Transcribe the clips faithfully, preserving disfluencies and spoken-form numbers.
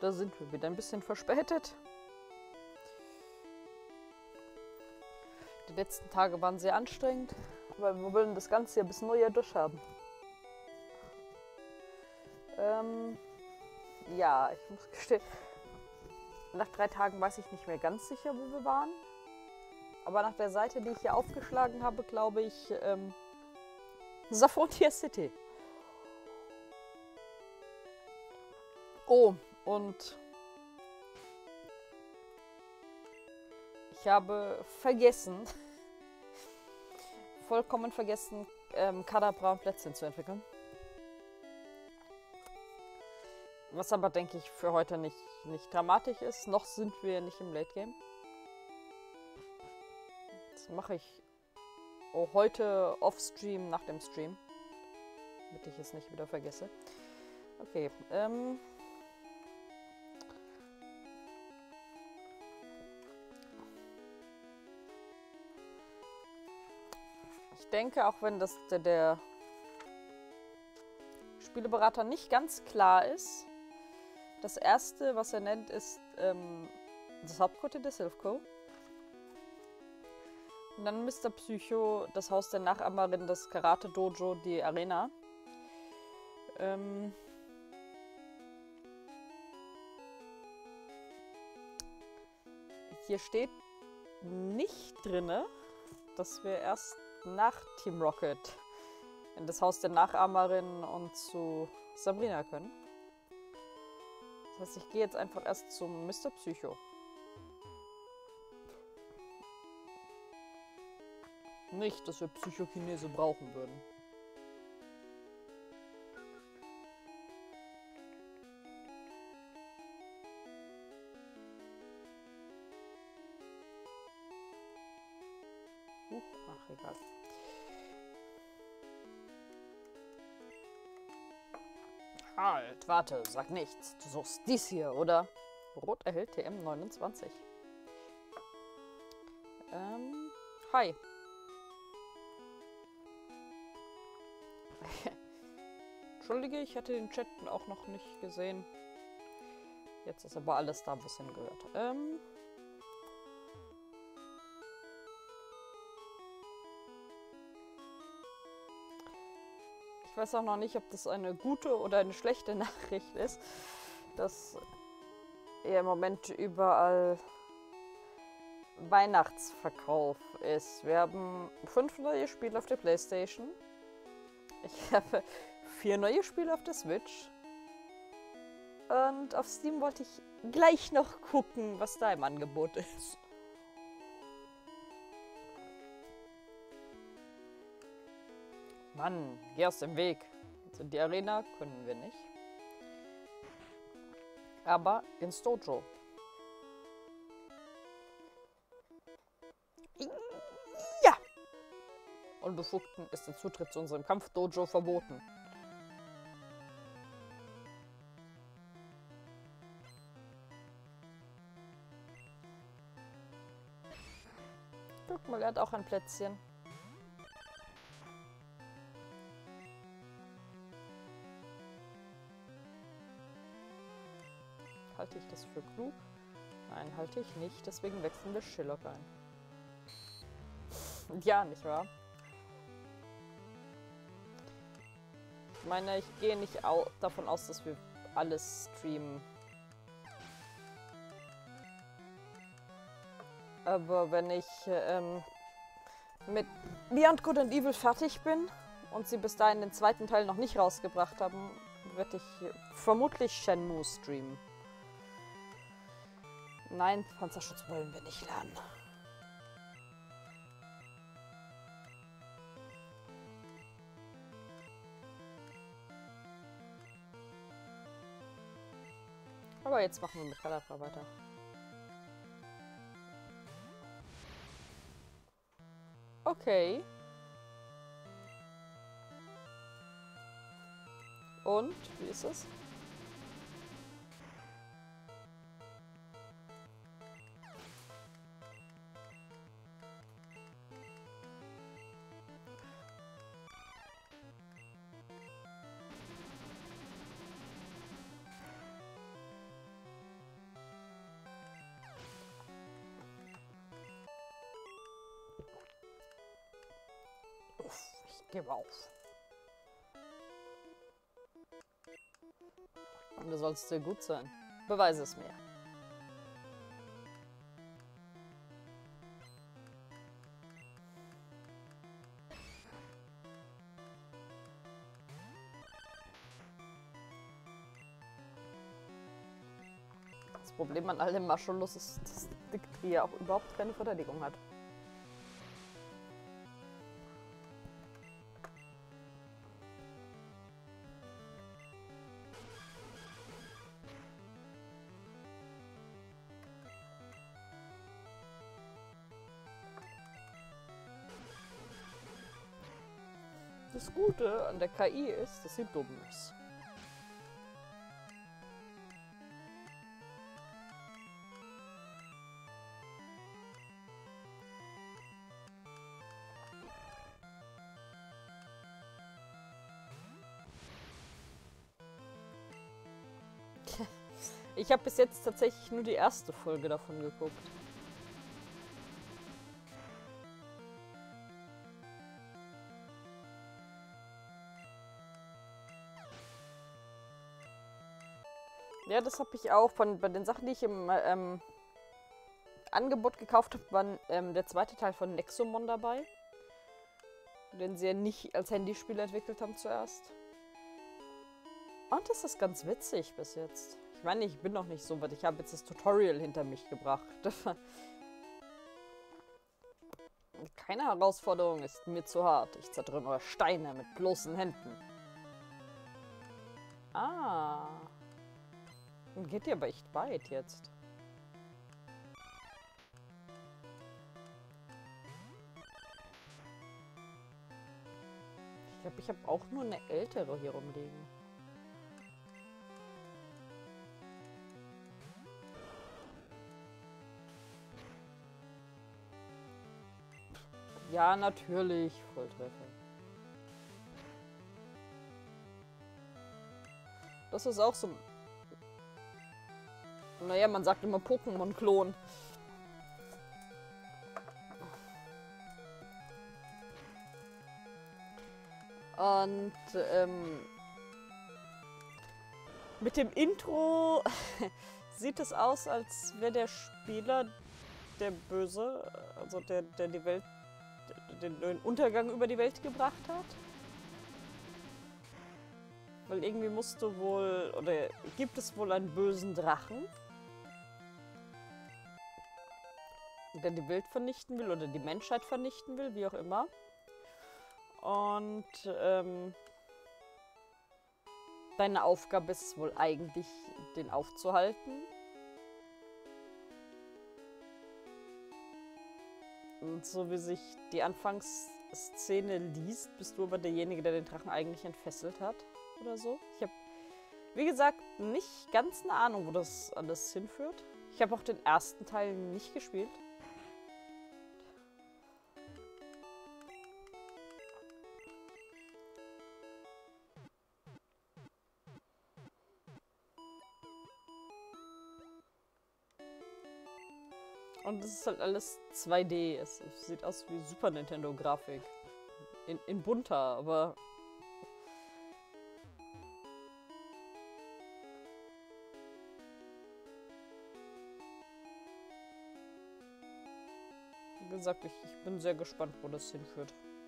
Da sind wir wieder ein bisschen verspätet. Die letzten Tage waren sehr anstrengend, aber wir wollen das Ganze ja bis Neujahr durchhaben. Ähm, ja, ich muss gestehen, nach drei Tagen weiß ich nicht mehr ganz sicher, wo wir waren. Aber nach der Seite, die ich hier aufgeschlagen habe, glaube ich, ähm, Saphontia City. Oh, und ich habe vergessen, vollkommen vergessen, ähm, Kadabra und Plätzchen zu entwickeln. Was aber, denke ich, für heute nicht, nicht dramatisch ist. Noch sind wir nicht im Late Game. Das mache ich oh, heute off-Stream nach dem Stream. Damit ich es nicht wieder vergesse. Okay, ähm... ich denke, auch wenn das der, der Spieleberater nicht ganz klar ist, das erste, was er nennt, ist ähm, das Hauptquartier der Silphco. Und dann Mister Psycho, das Haus der Nachahmerin, das Karate Dojo, die Arena. Ähm Hier steht nicht drinne, dass wir erst nach Team Rocket in das Haus der Nachahmerin und zu Sabrina können. Das heißt, ich gehe jetzt einfach erst zum Mister Psycho. Nicht, dass wir Psychokinese brauchen würden. Huch, ach, egal. Halt, warte, sag nichts. Du suchst dies hier, oder? Rot erhält T M neunundzwanzig. Ähm, hi. Entschuldige, ich hatte den Chat auch noch nicht gesehen. Jetzt ist aber alles da, wo es hingehört. Ähm... Ich weiß auch noch nicht, ob das eine gute oder eine schlechte Nachricht ist, dass ja im Moment überall Weihnachtsverkauf ist. Wir haben fünf neue Spiele auf der PlayStation. Ich habe vier neue Spiele auf der Switch. Und auf Steam wollte ich gleich noch gucken, was da im Angebot ist. Mann, geh aus dem Weg. Also die Arena können wir nicht. Aber ins Dojo. Ja! Unbefugten ist der Zutritt zu unserem Kampfdojo verboten. Guck mal, er hat auch ein Plätzchen. Halte ich das für klug? Nein, halte ich nicht. Deswegen wechseln wir Shillock ein. Ja, nicht wahr? Ich meine, ich gehe nicht au davon aus, dass wir alles streamen. Aber wenn ich ähm, mit Beyond Good and Evil fertig bin und sie bis dahin den zweiten Teil noch nicht rausgebracht haben, werde ich vermutlich Shenmue streamen. Nein, Panzerschutz wollen wir nicht lernen. Aber jetzt machen wir mit Kadabra weiter. Okay. Und, wie ist es? Uff, ich gebe auf. Und du sollst dir gut sein. Beweise es mir. Das Problem an all dem Marshallus ist, dass Diktri auch überhaupt keine Verteidigung hat. Das Gute an der K I ist, dass sie dumm ist. Ich habe bis jetzt tatsächlich nur die erste Folge davon geguckt. Ja, das habe ich auch. Von, bei den Sachen, die ich im ähm, Angebot gekauft habe, war ähm, der zweite Teil von Nexomon dabei. Den sie ja nicht als Handyspiel entwickelt haben zuerst. Und das ist ganz witzig bis jetzt. Ich meine, ich bin noch nicht so weit. Ich habe jetzt das Tutorial hinter mich gebracht. Keine Herausforderung ist mir zu hart. Ich zertrümmere Steine mit bloßen Händen. Ah. Geht ihr aber echt weit jetzt. Ich glaube, ich habe auch nur eine ältere hier rumliegen. Ja, natürlich. Volltreffer. Das ist auch so... Naja, man sagt immer Pokémon-Klon. Und ähm, mit dem Intro sieht es aus, als wäre der Spieler der Böse, also der, der die Welt, den, den Untergang über die Welt gebracht hat. Weil irgendwie musst du wohl, oder gibt es wohl einen bösen Drachen, der die Welt vernichten will oder die Menschheit vernichten will, wie auch immer. Und ähm, deine Aufgabe ist es wohl eigentlich, den aufzuhalten. Und so wie sich die Anfangsszene liest, bist du aber derjenige, der den Drachen eigentlich entfesselt hat. Oder so. Ich habe, wie gesagt, nicht ganz eine Ahnung, wo das alles hinführt. Ich habe auch den ersten Teil nicht gespielt. Und es ist halt alles zwei D. Es sieht aus wie Super Nintendo-Grafik. In, in bunter, aber... Wie gesagt, ich, ich bin sehr gespannt, wo das hinführt.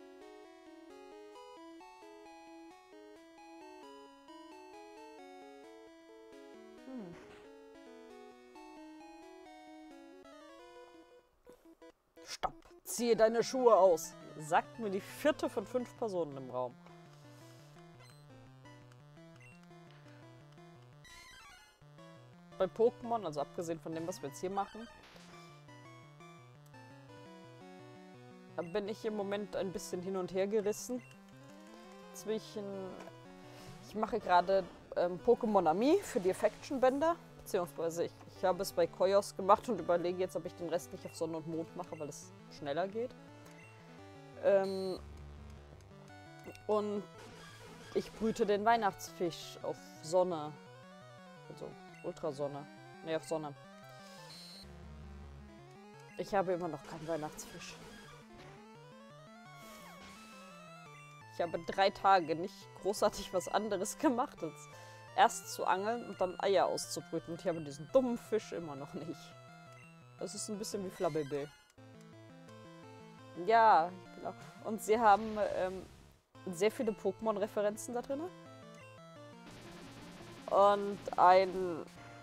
Hm. Stopp! Ziehe deine Schuhe aus! Sagt mir die vierte von fünf Personen im Raum. Bei Pokémon, also abgesehen von dem, was wir jetzt hier machen, bin ich im Moment ein bisschen hin und her gerissen. Zwischen... Ich mache gerade ähm, Pokémon Ami für die Affection-Bänder. Beziehungsweise ich, ich habe es bei Koios gemacht und überlege jetzt, ob ich den Rest nicht auf Sonne und Mond mache, weil es schneller geht. Ähm, und ich brüte den Weihnachtsfisch auf Sonne. Also Ultrasonne. Ne, auf Sonne. Ich habe immer noch keinen Weihnachtsfisch. Ich habe drei Tage nicht großartig was anderes gemacht, als erst zu angeln und dann Eier auszubrüten. Und ich habe diesen dummen Fisch immer noch nicht. Das ist ein bisschen wie Flabbelbill. Ja, genau. Und sie haben ähm, sehr viele Pokémon-Referenzen da drin. Und ein,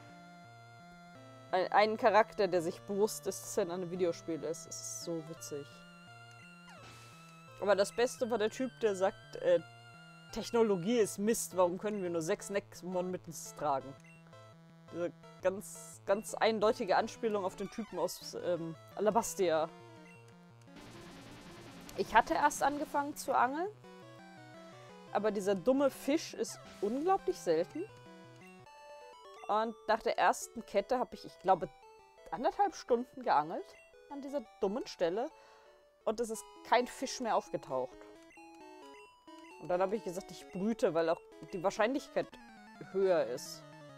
ein, einen Charakter, der sich bewusst ist, dass es in einem Videospiel ist. Es ist so witzig. Aber das Beste war der Typ, der sagt, äh, Technologie ist Mist, warum können wir nur sechs Nextmon mit uns tragen? Diese ganz, ganz eindeutige Anspielung auf den Typen aus ähm, Alabastia. Ich hatte erst angefangen zu angeln, aber dieser dumme Fisch ist unglaublich selten. Und nach der ersten Kette habe ich, ich glaube, anderthalb Stunden geangelt an dieser dummen Stelle. Und es ist kein Fisch mehr aufgetaucht. Und dann habe ich gesagt, ich brüte, weil auch die Wahrscheinlichkeit höher ist.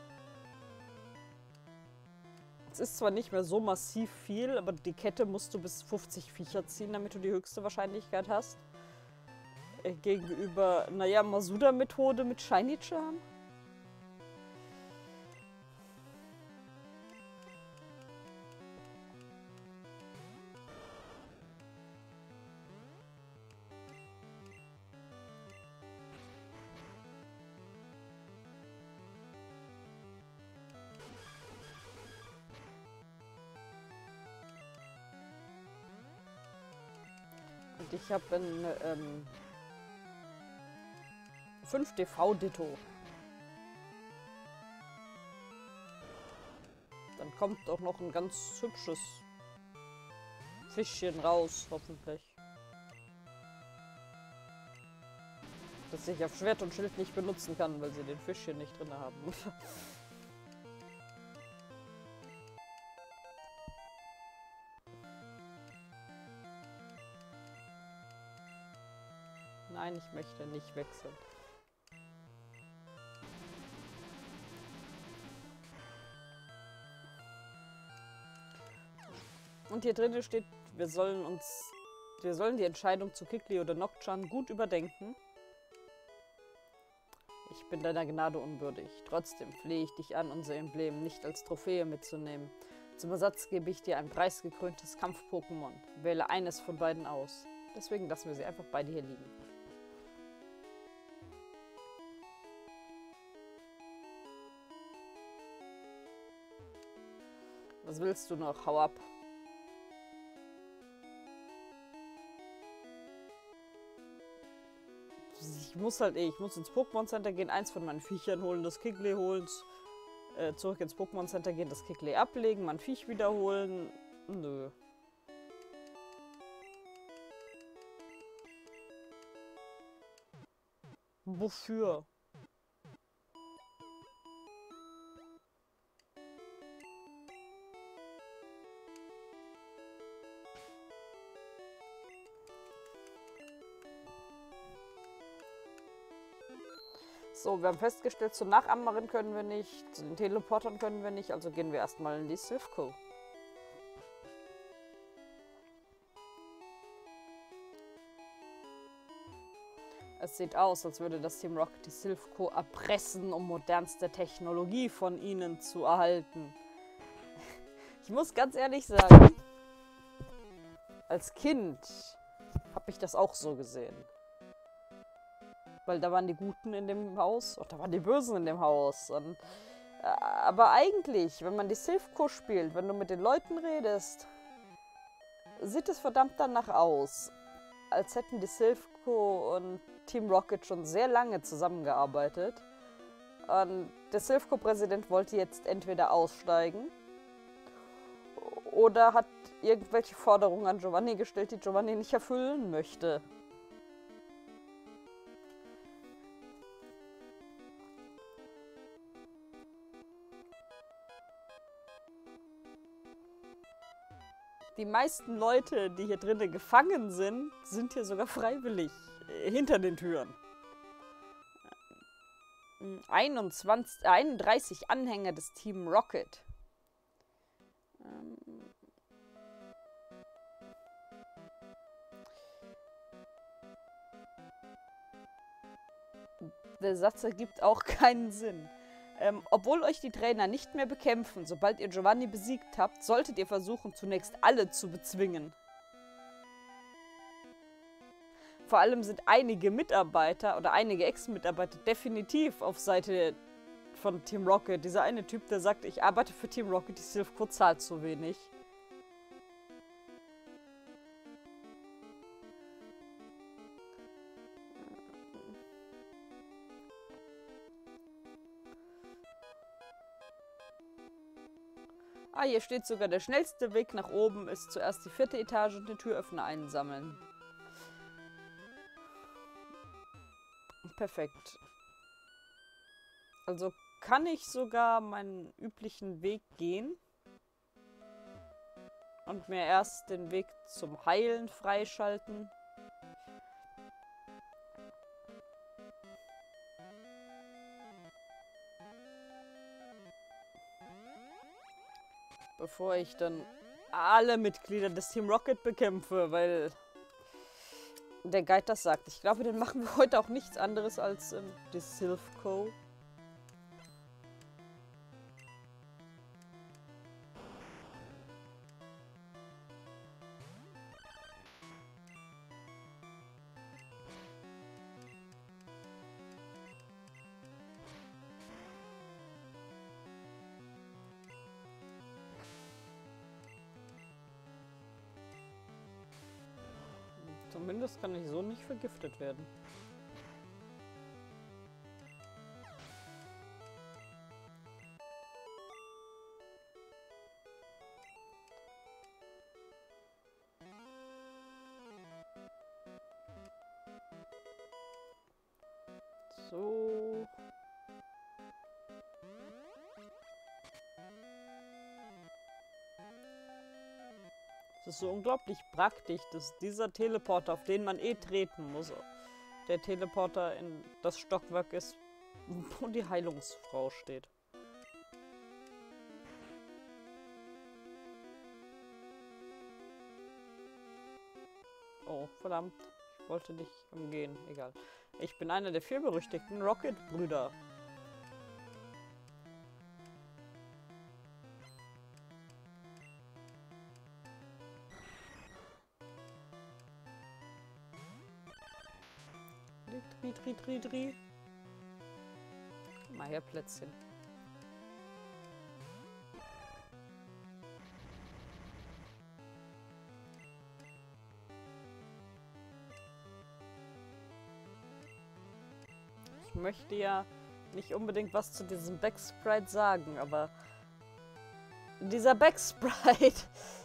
Es ist zwar nicht mehr so massiv viel, aber die Kette musst du bis fünfzig Viecher ziehen, damit du die höchste Wahrscheinlichkeit hast. Äh, gegenüber, naja, Masuda-Methode mit Shiny Charm. Und ich habe ein ähm, fünf D V-Ditto. Dann kommt auch noch ein ganz hübsches Fischchen raus, hoffentlich. Das ich auf Schwert und Schild nicht benutzen kann, weil sie den Fischchen nicht drin haben. Nein, ich möchte nicht wechseln. Und hier drinnen steht, wir sollen uns, wir sollen die Entscheidung zu Kikli oder Nocturne gut überdenken. Ich bin deiner Gnade unwürdig. Trotzdem flehe ich dich an, unser Emblem nicht als Trophäe mitzunehmen. Zum Ersatz gebe ich dir ein preisgekröntes Kampf-Pokémon. Wähle eines von beiden aus. Deswegen lassen wir sie einfach beide hier liegen. Was willst du noch? Hau ab. Ich muss halt eh, ich muss ins Pokémon Center gehen, eins von meinen Viechern holen, das Kikli holen, äh, zurück ins Pokémon Center gehen, das Kikli ablegen, mein Viech wiederholen. Nö. Wofür? So, wir haben festgestellt, zur Nachahmerin können wir nicht, zu den Teleportern können wir nicht, also gehen wir erstmal in die Silph-Co. Es sieht aus, als würde das Team Rocket die Silph-Co erpressen, um modernste Technologie von ihnen zu erhalten. Ich muss ganz ehrlich sagen, als Kind habe ich das auch so gesehen. Weil da waren die Guten in dem Haus und da waren die Bösen in dem Haus. Und, äh, aber eigentlich, wenn man die Silph-Co spielt, wenn du mit den Leuten redest, sieht es verdammt danach aus, als hätten die Silph-Co und Team Rocket schon sehr lange zusammengearbeitet. Und der Silph-Co-Präsident wollte jetzt entweder aussteigen oder hat irgendwelche Forderungen an Giovanni gestellt, die Giovanni nicht erfüllen möchte. Die meisten Leute, die hier drinnen gefangen sind, sind hier sogar freiwillig äh, hinter den Türen. einundzwanzig, einunddreißig Anhänger des Team Rocket. Ähm Der Satz ergibt auch keinen Sinn. Ähm, obwohl euch die Trainer nicht mehr bekämpfen, sobald ihr Giovanni besiegt habt, solltet ihr versuchen, zunächst alle zu bezwingen. Vor allem sind einige Mitarbeiter oder einige Ex-Mitarbeiter definitiv auf Seite von Team Rocket. Dieser eine Typ, der sagt, ich arbeite für Team Rocket, die Silphco zahlt zu wenig. Ah, hier steht sogar, der schnellste Weg nach oben ist zuerst die vierte Etage und den Türöffner einsammeln. Perfekt. Also kann ich sogar meinen üblichen Weg gehen und mir erst den Weg zum Heilen freischalten. Bevor ich dann alle Mitglieder des Team Rocket bekämpfe, weil der Guide das sagt. Ich glaube, den machen wir heute auch nichts anderes als ähm, die Silphco. Zumindest kann ich so nicht vergiftet werden. So. Es ist so unglaublich praktisch, dass dieser Teleporter, auf den man eh treten muss, der Teleporter in das Stockwerk ist, wo die Heilungsfrau steht. Oh, verdammt. Ich wollte dich umgehen. Egal. Ich bin einer der vier berüchtigten Rocket-Brüder. Dri, dri, dri, dri. Mal her, Plätzchen. Ich möchte ja nicht unbedingt was zu diesem Backsprite sagen, aber dieser Backsprite.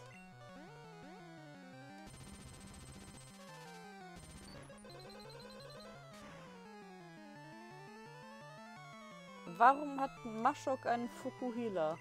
Warum hat Mashok einen Fukuhila?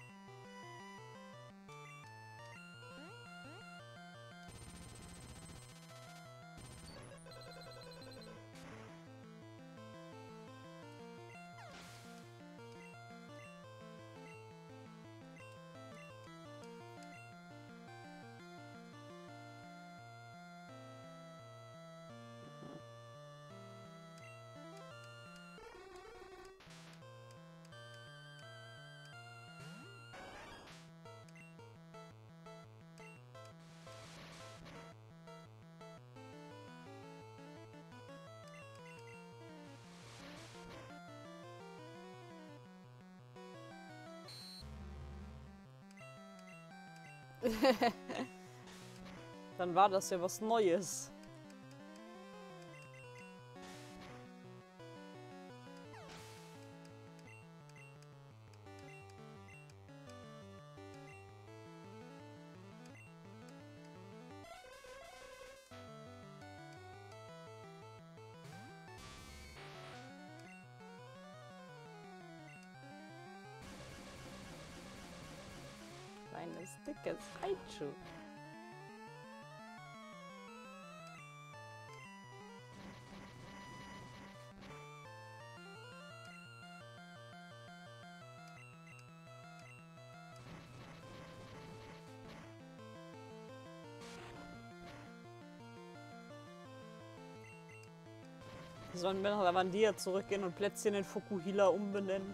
Dann war das ja was Neues. Kleines, dickes Raichu. Sollen wir nach Lavandia zurückgehen und Plätzchen in Fukuhila umbenennen?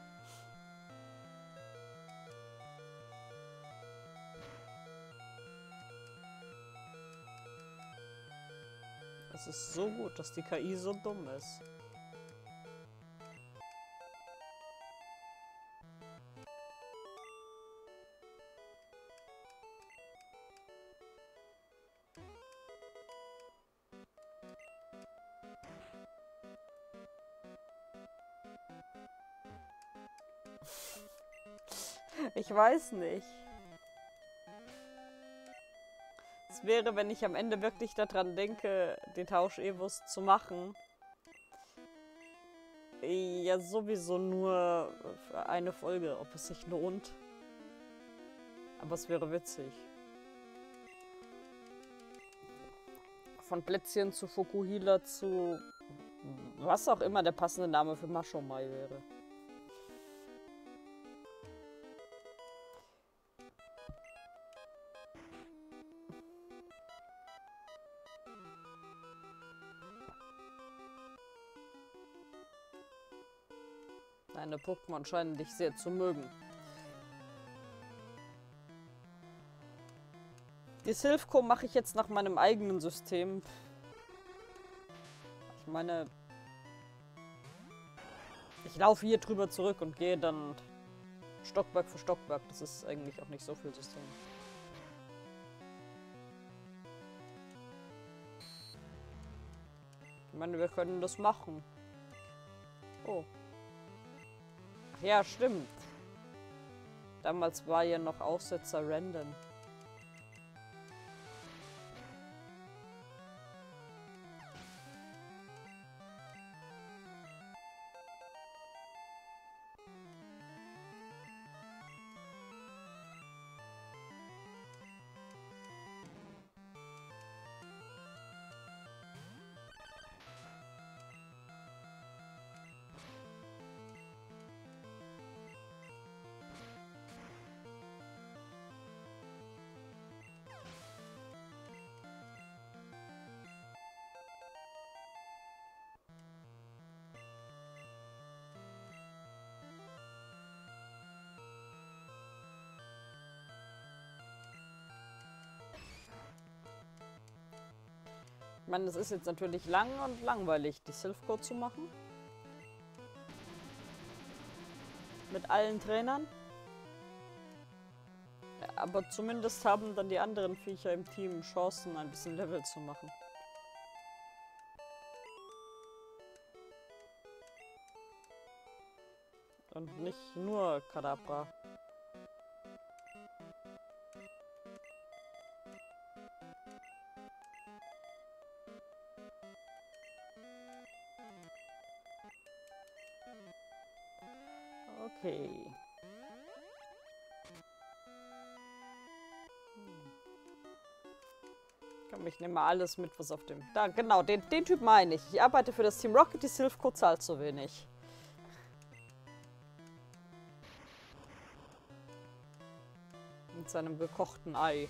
Es ist so gut, dass die K I so dumm ist. Ich weiß nicht. Es wäre, wenn ich am Ende wirklich daran denke, den Tausch-Evos zu machen, ja sowieso nur für eine Folge, ob es sich lohnt. Aber es wäre witzig. Von Plätzchen zu Fukuhila zu was auch immer der passende Name für Mashomai wäre. Deine Pokémon scheinen dich sehr zu mögen. Die Silphco mache ich jetzt nach meinem eigenen System. Ich meine, ich laufe hier drüber zurück und gehe dann Stockwerk für Stockwerk. Das ist eigentlich auch nicht so viel System. Ich meine, wir können das machen. Oh. Ach ja, stimmt. Damals war ja noch Aussetzer random. Ich meine, es ist jetzt natürlich lang und langweilig, die Silphco zu machen. Mit allen Trainern. Aber zumindest haben dann die anderen Viecher im Team Chancen, ein bisschen Level zu machen. Und nicht nur Kadabra. Okay. Komm, ich nehme mal alles mit, was auf dem... Da, genau, den, den Typ meine ich. Ich arbeite für das Team Rocket, die Silphco zahlt zu wenig. Mit seinem gekochten Ei.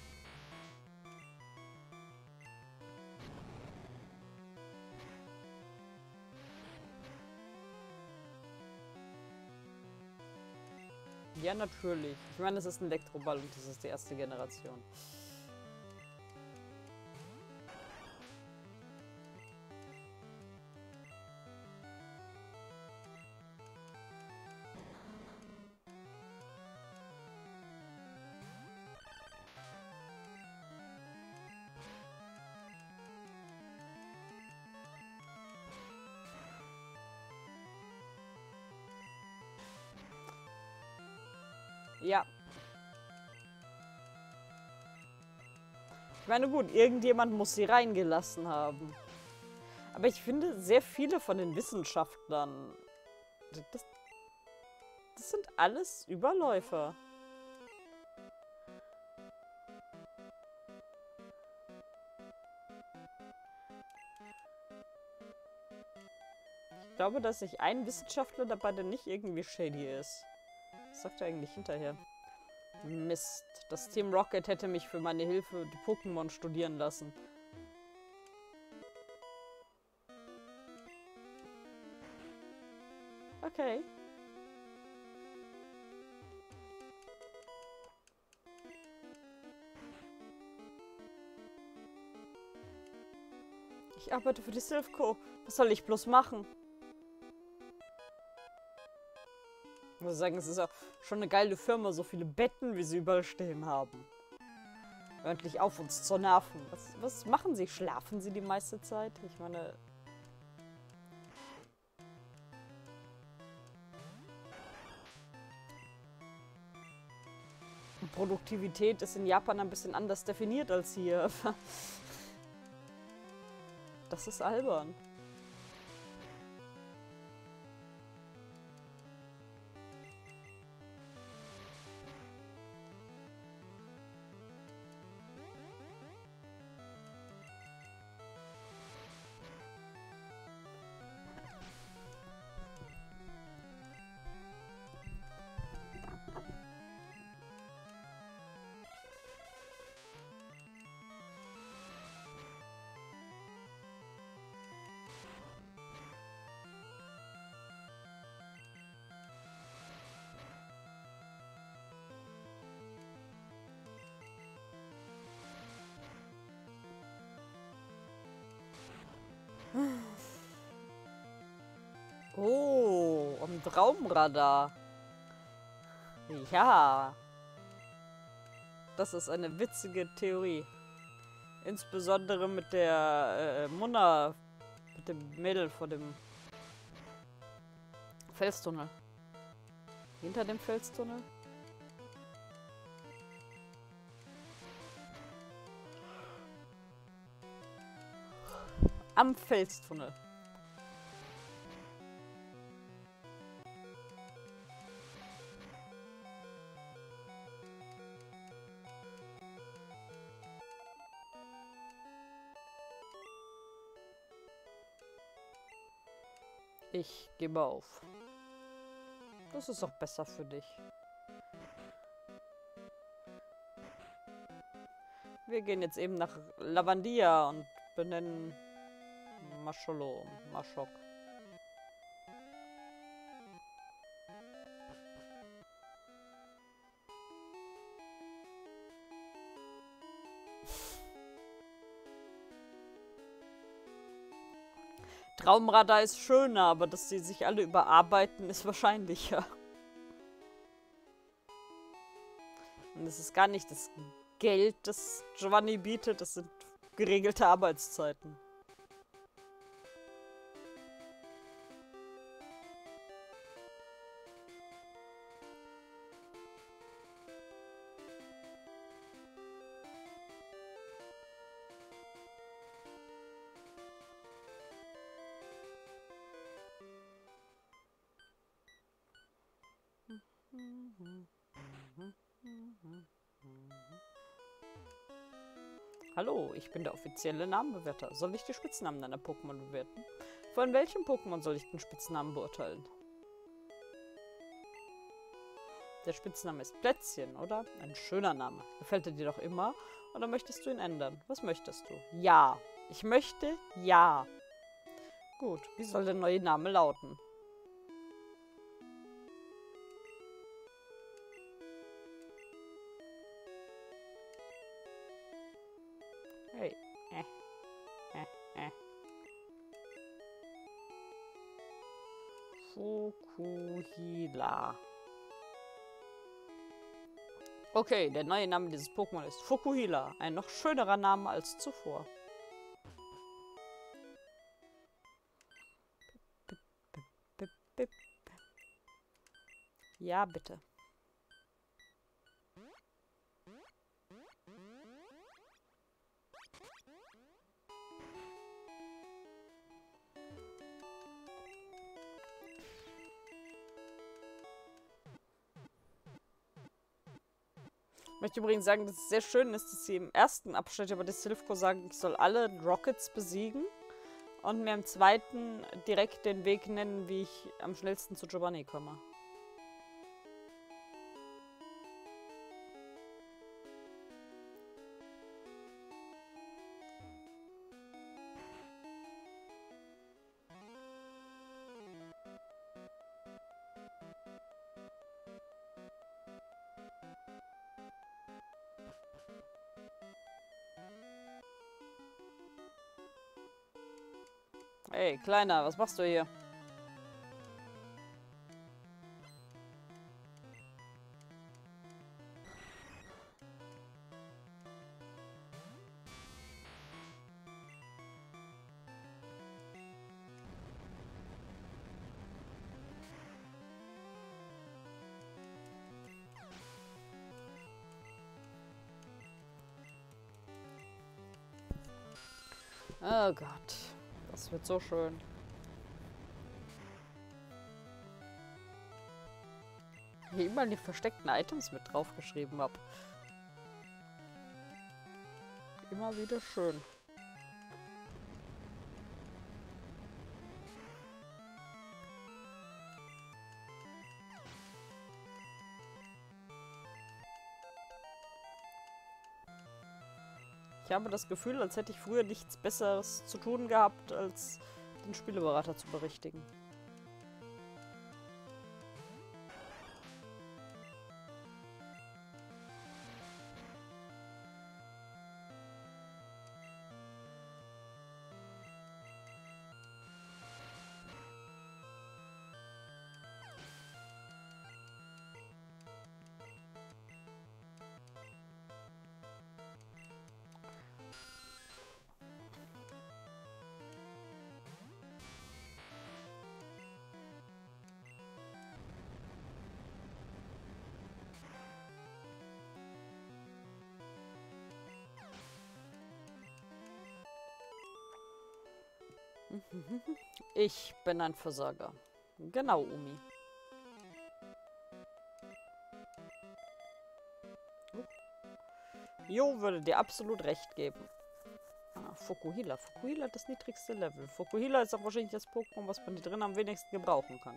Ja, natürlich. Ich meine, es ist ein Elektroball und das ist die erste Generation. Ja. Ich meine, gut, irgendjemand muss sie reingelassen haben. Aber ich finde, sehr viele von den Wissenschaftlern, das, das sind alles Überläufer. Ich glaube, dass ich ein Wissenschaftler dabei, der nicht irgendwie shady ist. Was sagt er eigentlich hinterher? Mist. Das Team Rocket hätte mich für meine Hilfe die Pokémon studieren lassen. Okay. Ich arbeite für die Silphco. Was soll ich bloß machen? Ich muss sagen, es ist auch schon eine geile Firma, so viele Betten, wie sie überall stehen haben. Endlich auf uns zu nerven. Was, was machen sie? Schlafen sie die meiste Zeit? Ich meine... Produktivität ist in Japan ein bisschen anders definiert als hier. Das ist albern. Oh, am Traumradar. Ja. Das ist eine witzige Theorie. Insbesondere mit der äh, Mona, mit dem Mädel vor dem Felstunnel. Hinter dem Felstunnel? Am Felstunnel. Ich gebe auf. Das ist auch besser für dich. Wir gehen jetzt eben nach Lavandia und benennen Mascholo, Maschok. Traumradar ist schöner, aber dass sie sich alle überarbeiten, ist wahrscheinlicher. Und es ist gar nicht das Geld, das Giovanni bietet, das sind geregelte Arbeitszeiten. Hallo, ich bin der offizielle Namenbewerter. Soll ich die Spitznamen deiner Pokémon bewerten? Von welchem Pokémon soll ich den Spitznamen beurteilen? Der Spitzname ist Plätzchen, oder? Ein schöner Name. Gefällt er dir doch immer? Oder möchtest du ihn ändern? Was möchtest du? Ja. Ich möchte ja. Gut, wie soll der neue Name lauten? Hey. Äh. Äh. Äh. Fukuhila. Okay, der neue Name dieses Pokémon ist Fukuhila. Ein noch schönerer Name als zuvor. Ja, bitte. Ich möchte übrigens sagen, dass es sehr schön ist, dass sie im ersten Abschnitt über die Silphco sagen, ich soll alle Rockets besiegen und mir im zweiten direkt den Weg nennen, wie ich am schnellsten zu Giovanni komme. Hey, Kleiner, was machst du hier? Oh Gott, das wird so schön. Hier überall die versteckten Items mit draufgeschrieben habe. Immer wieder schön. Ich habe das Gefühl, als hätte ich früher nichts Besseres zu tun gehabt, als den Spieleberater zu berichtigen. Ich bin ein Versager. Genau, Umi. Jo würde dir absolut recht geben. Ah, Fukuhila. Fukuhila hat das niedrigste Level. Fukuhila ist auch wahrscheinlich das Pokémon, was man hier drin am wenigsten gebrauchen kann.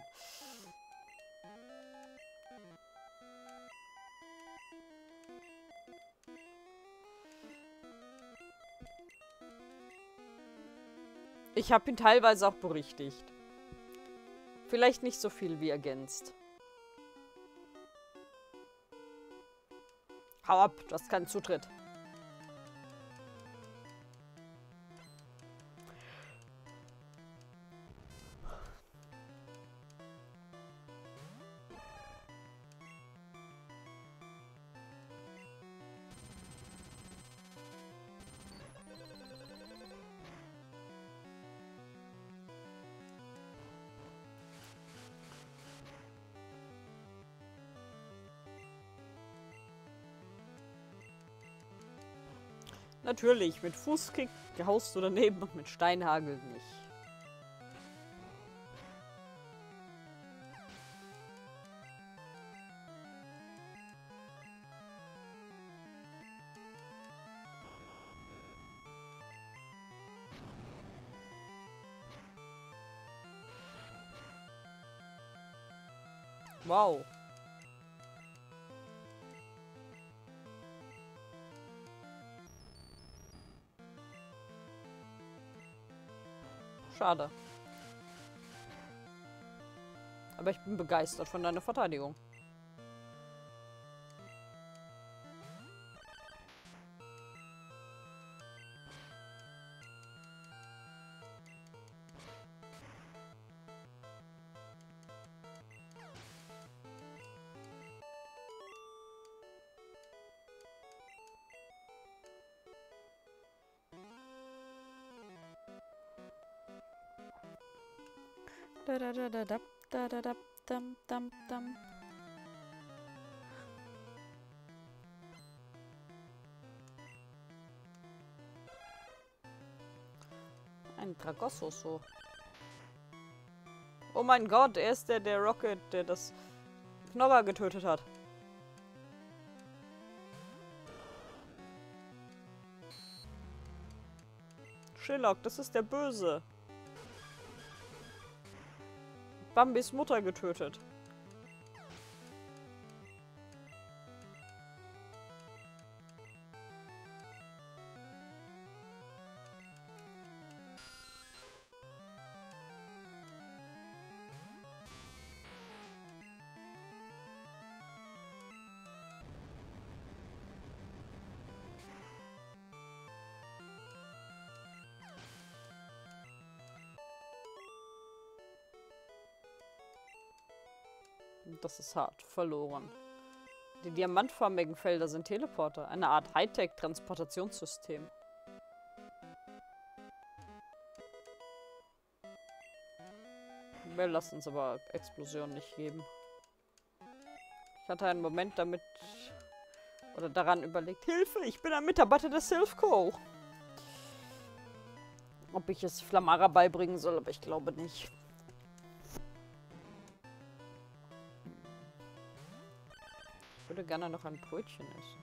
Ich habe ihn teilweise auch berichtigt. Vielleicht nicht so viel wie ergänzt. Hau ab, du hast keinen Zutritt. Natürlich, mit Fußkick haust du daneben und mit Steinhagel nicht. Wow. Schade. Aber ich bin begeistert von deiner Verteidigung. Da da da da da da da da dam dam dam. Ein Dragossoso. Oh mein Gott, er ist der, der Rocket, der das Knorrer getötet hat. Shillock, das ist der Böse. Bambis Mutter getötet. Das ist hart. Verloren. Die diamantförmigen Felder sind Teleporter. Eine Art Hightech-Transportationssystem. Wir lassen uns aber Explosionen nicht geben. Ich hatte einen Moment damit oder daran überlegt, Hilfe, ich bin ein Mitarbeiter der Silphco. Ob ich es Flamara beibringen soll, aber ich glaube nicht. Ich würde gerne noch ein Brötchen essen.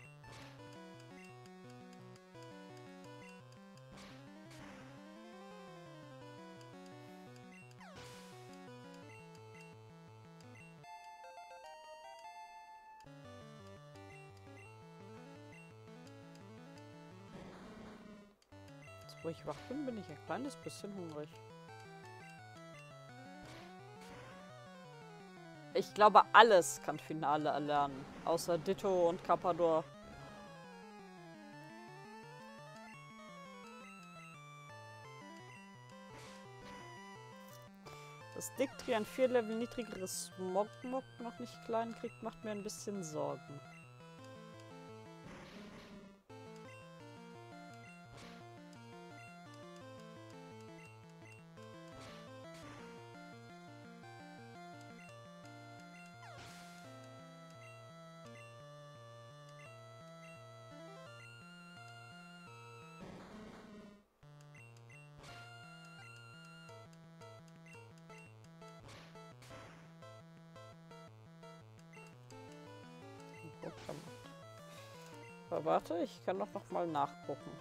Wo ich wach bin, bin ich ein kleines bisschen hungrig. Ich glaube, alles kann Finale erlernen. Außer Ditto und Carpador. Dass Dictri ein vier Level niedrigeres Smogmog noch nicht klein kriegt, macht mir ein bisschen Sorgen. Aber warte, ich kann doch noch mal nachgucken.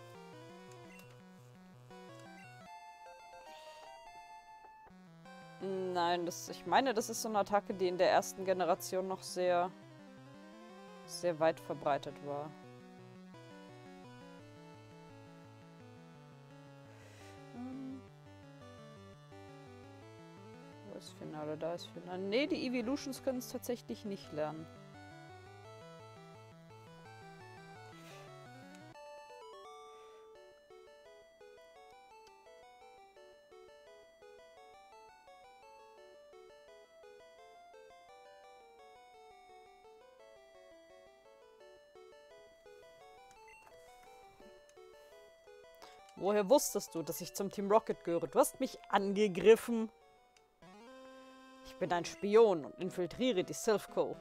Nein, das, ich meine, das ist so eine Attacke, die in der ersten Generation noch sehr, sehr weit verbreitet war. Hm. Wo ist Finale? Da ist Finale. Nee, die Evolutions können es tatsächlich nicht lernen. Woher wusstest du, dass ich zum Team Rocket gehöre? Du hast mich angegriffen. Ich bin ein Spion und infiltriere die Silphco.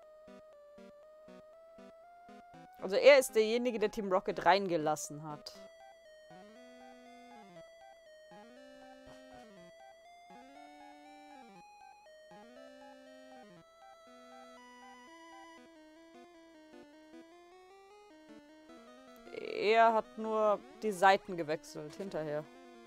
Also er ist derjenige, der Team Rocket reingelassen hat. Er hat nur die Seiten gewechselt hinterher.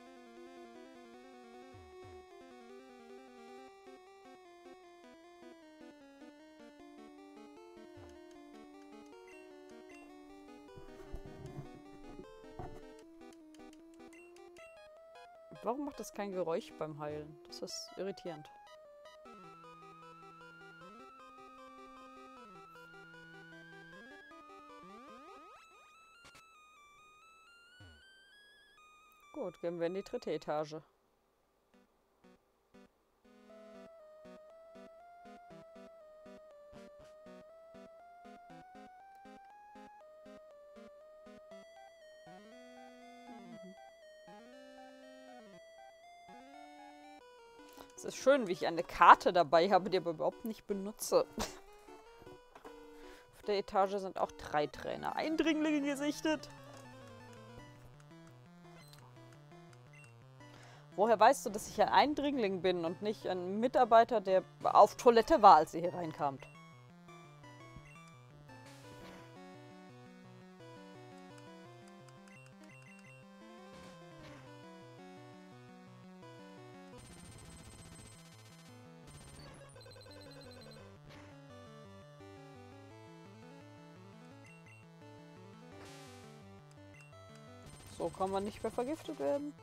Warum macht das kein Geräusch beim Heilen? Das ist irritierend. Gut, gehen wir in die dritte Etage. Es ist schön, wie ich eine Karte dabei habe, die aber überhaupt nicht benutze. Auf der Etage sind auch drei Trainer. Eindringlinge gesichtet. Woher weißt du, dass ich ein Eindringling bin und nicht ein Mitarbeiter, der auf Toilette war, als ihr hier reinkamt? So kann man nicht mehr vergiftet werden.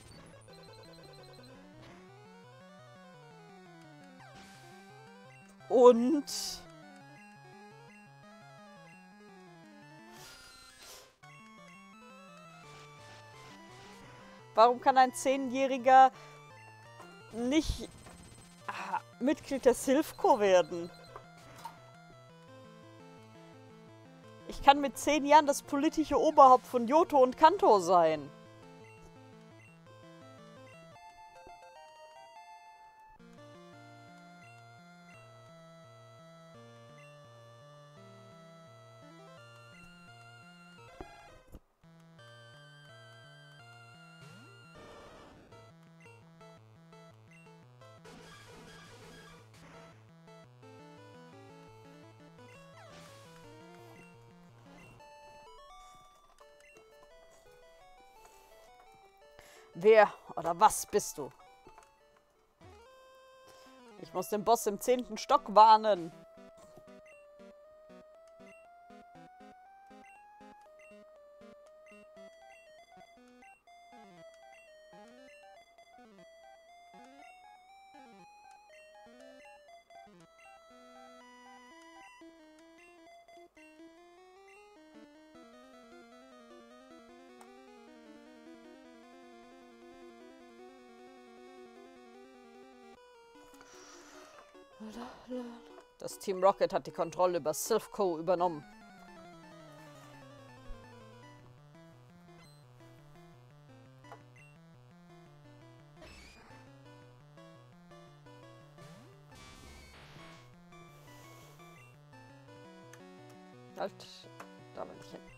Und warum kann ein Zehnjähriger nicht ah, Mitglied der Silphco werden. Ich kann mit zehn Jahren das politische Oberhaupt von Johto und Kanto sein. Wer oder was bist du? Ich muss den Boss im zehnten Stock warnen. Das Team Rocket hat die Kontrolle über Silphco übernommen. Halt, da will ich hin.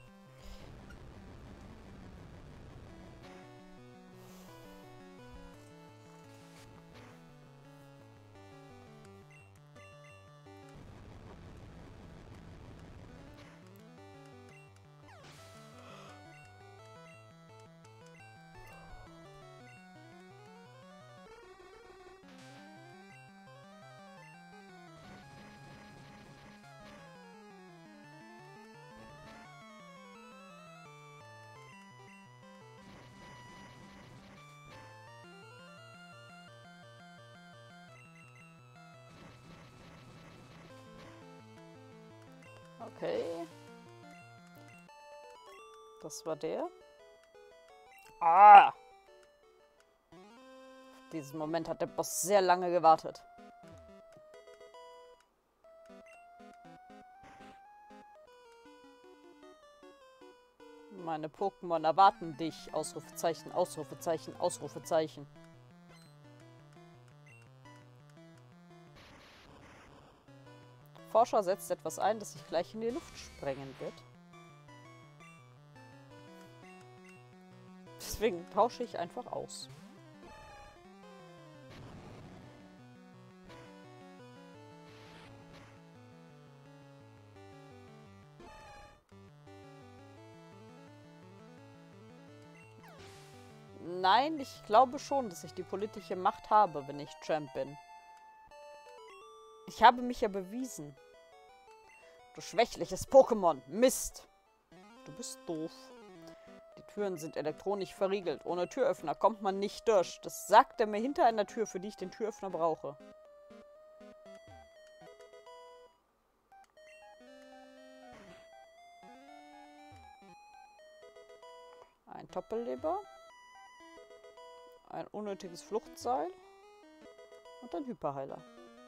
Okay. Das war der. Ah! Auf diesen Moment hat der Boss sehr lange gewartet. Meine Pokémon erwarten dich. Ausrufezeichen, Ausrufezeichen, Ausrufezeichen. Forscher setzt etwas ein, das sich gleich in die Luft sprengen wird. Deswegen tausche ich einfach aus. Nein, ich glaube schon, dass ich die politische Macht habe, wenn ich Champ bin. Ich habe mich ja bewiesen. Du schwächliches Pokémon. Mist. Du bist doof. Die Türen sind elektronisch verriegelt. Ohne Türöffner kommt man nicht durch. Das sagt er mir hinter einer Tür, für die ich den Türöffner brauche. Ein Doppelleber. Ein unnötiges Fluchtseil. Und ein Hyperheiler.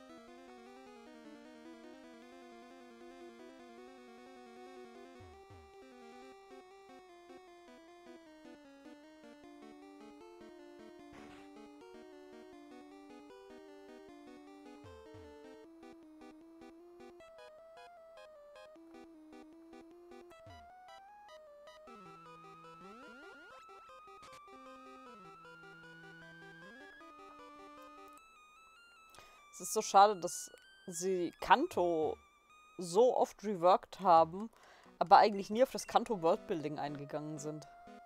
Es ist so schade, dass sie Kanto so oft reworked haben, aber eigentlich nie auf das Kanto Worldbuilding eingegangen sind.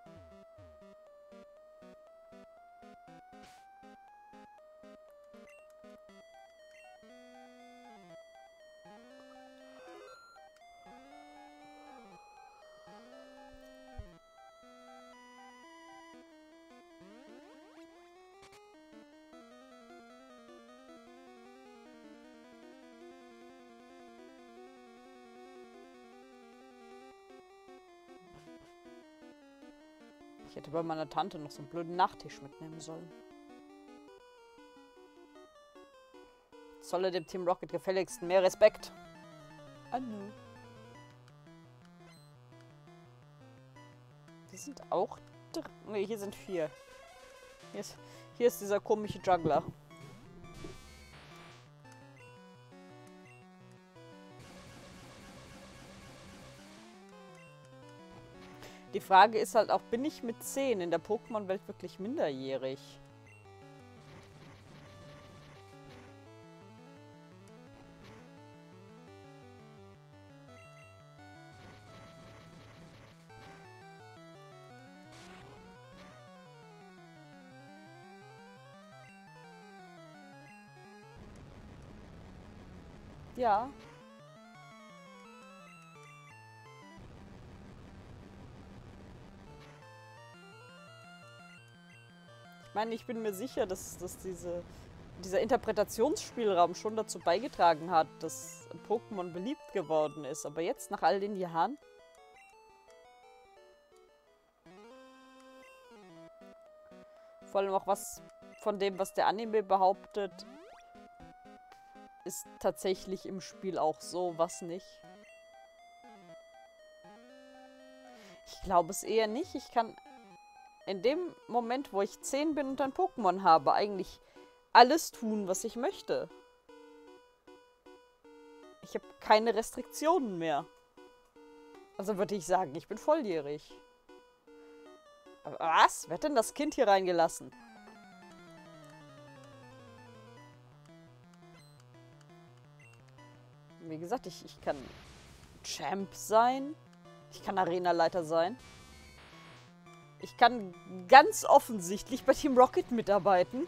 Ich hätte bei meiner Tante noch so einen blöden Nachtisch mitnehmen sollen. Zolle dem Team Rocket gefälligst mehr Respekt. Anu. Wir sind auch... Ne, hier sind vier. Hier ist, hier ist dieser komische Juggler. Die Frage ist halt auch, bin ich mit zehn in der Pokémon-Welt wirklich minderjährig? Ja. Ich meine, ich bin mir sicher, dass, dass diese, dieser Interpretationsspielraum schon dazu beigetragen hat, dass Pokémon beliebt geworden ist. Aber jetzt, nach all den Jahren... Vor allem auch was von dem, was der Anime behauptet, ist tatsächlich im Spiel auch so, was nicht. Ich glaube es eher nicht. Ich kann in dem Moment, wo ich zehn bin und ein Pokémon habe, eigentlich alles tun, was ich möchte. Ich habe keine Restriktionen mehr. Also würde ich sagen, ich bin volljährig. Aber was? Wer hat denn das Kind hier reingelassen? Wie gesagt, ich, ich kann Champ sein. Ich kann Arenaleiter sein. Ich kann ganz offensichtlich bei Team Rocket mitarbeiten.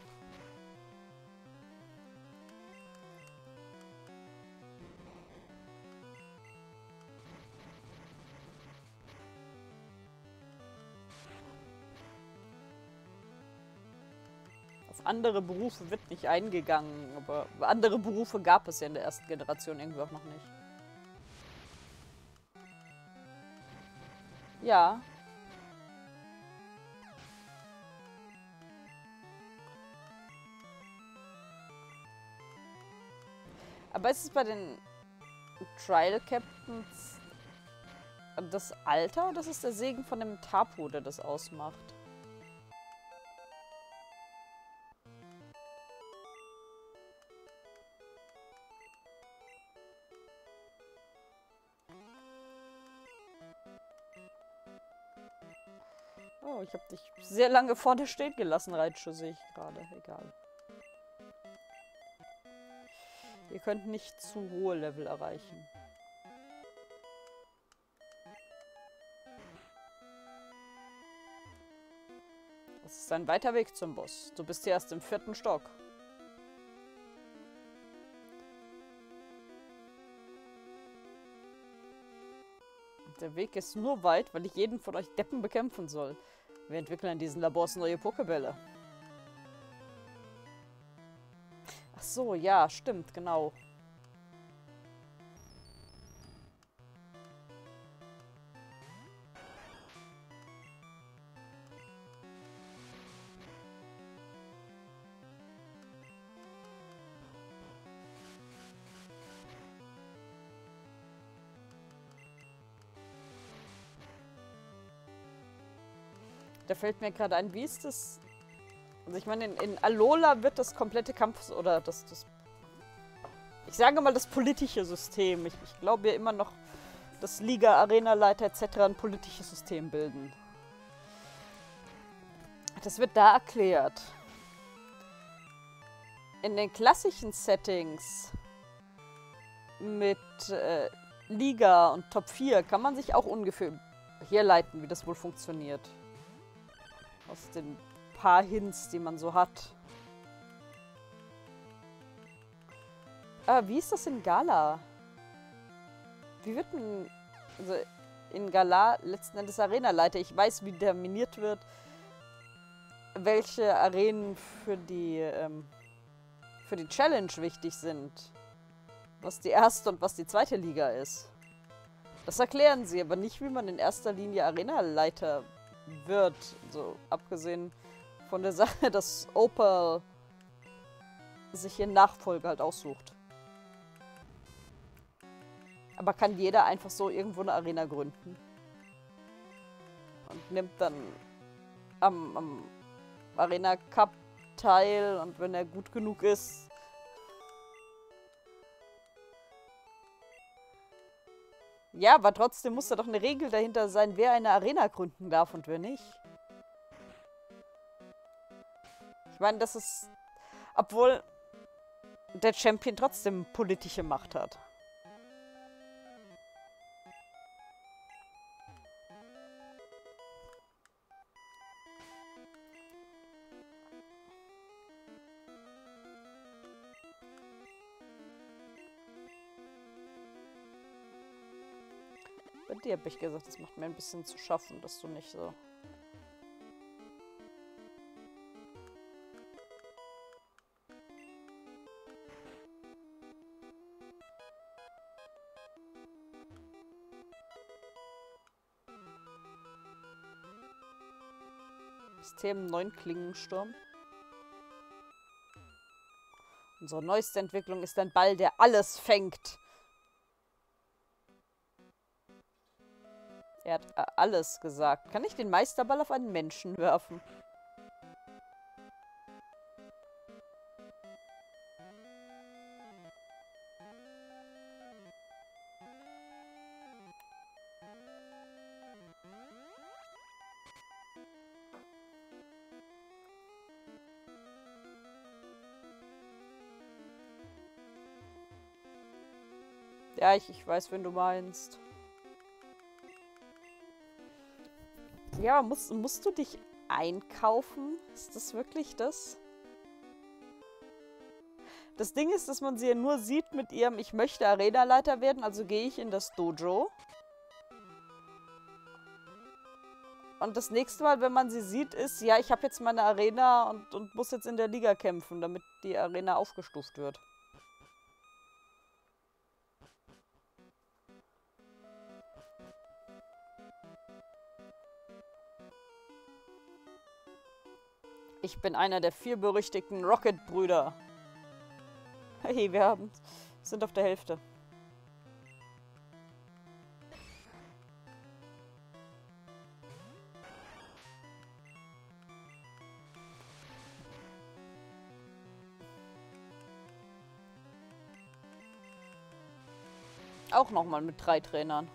Auf andere Berufe wird nicht eingegangen, aber andere Berufe gab es ja in der ersten Generation irgendwie auch noch nicht. Ja. Aber ist es bei den Trial Captains das Alter? Das ist der Segen von dem Tapu, der das ausmacht. Oh, ich habe dich sehr lange vorne stehen gelassen, Raichu, sehe ich gerade. Egal. Ihr könnt nicht zu hohe Level erreichen. Das ist ein weiter Weg zum Boss. Du bist hier erst im vierten Stock. Der Weg ist nur weit, weil ich jeden von euch Deppen bekämpfen soll. Wir entwickeln in diesen Labors neue Pokébälle. Ach so, ja, stimmt, genau. Da fällt mir gerade ein, wie ist das? Also ich meine, in, in Alola wird das komplette Kampf... Oder das... das ich sage mal das politische System. Ich, ich glaube ja immer noch, dass Liga, Arenaleiter et cetera ein politisches System bilden. Das wird da erklärt. In den klassischen Settings mit äh, Liga und Top vier kann man sich auch ungefähr herleiten, wie das wohl funktioniert. Aus den paar Hints, die man so hat. Ah, wie ist das in Gala? Wie wird man... Also in Gala letzten Endes Arenaleiter. Ich weiß, wie terminiert wird, welche Arenen für die, ähm, für die Challenge wichtig sind. Was die erste und was die zweite Liga ist. Das erklären sie, aber nicht, wie man in erster Linie Arenaleiter wird. So, abgesehen von der Sache, dass Opal sich ihren Nachfolger halt aussucht. Aber kann jeder einfach so irgendwo eine Arena gründen? Und nimmt dann am, am Arena Cup teil und wenn er gut genug ist... Ja, aber trotzdem muss da doch eine Regel dahinter sein, wer eine Arena gründen darf und wer nicht. Ich meine, das ist... Obwohl der Champion trotzdem politische Macht hat. Bei dir habe ich gesagt, das macht mir ein bisschen zu schaffen, dass du nicht so... System neun Klingensturm. Unsere neueste Entwicklung ist ein Ball, der alles fängt. Er hat äh, alles gesagt. Kann ich den Meisterball auf einen Menschen werfen? Ja, ich, ich weiß, wen du meinst. Ja, musst, musst du dich einkaufen? Ist das wirklich das? Das Ding ist, dass man sie ja nur sieht mit ihrem Ich möchte Arenaleiter werden, also gehe ich in das Dojo. Und das nächste Mal, wenn man sie sieht, ist, ja, ich habe jetzt meine Arena und, und muss jetzt in der Liga kämpfen, damit die Arena aufgestuft wird. Ich bin einer der vier berüchtigten Rocket-Brüder. Hey, wir haben, sind auf der Hälfte. Auch nochmal mit drei Trainern.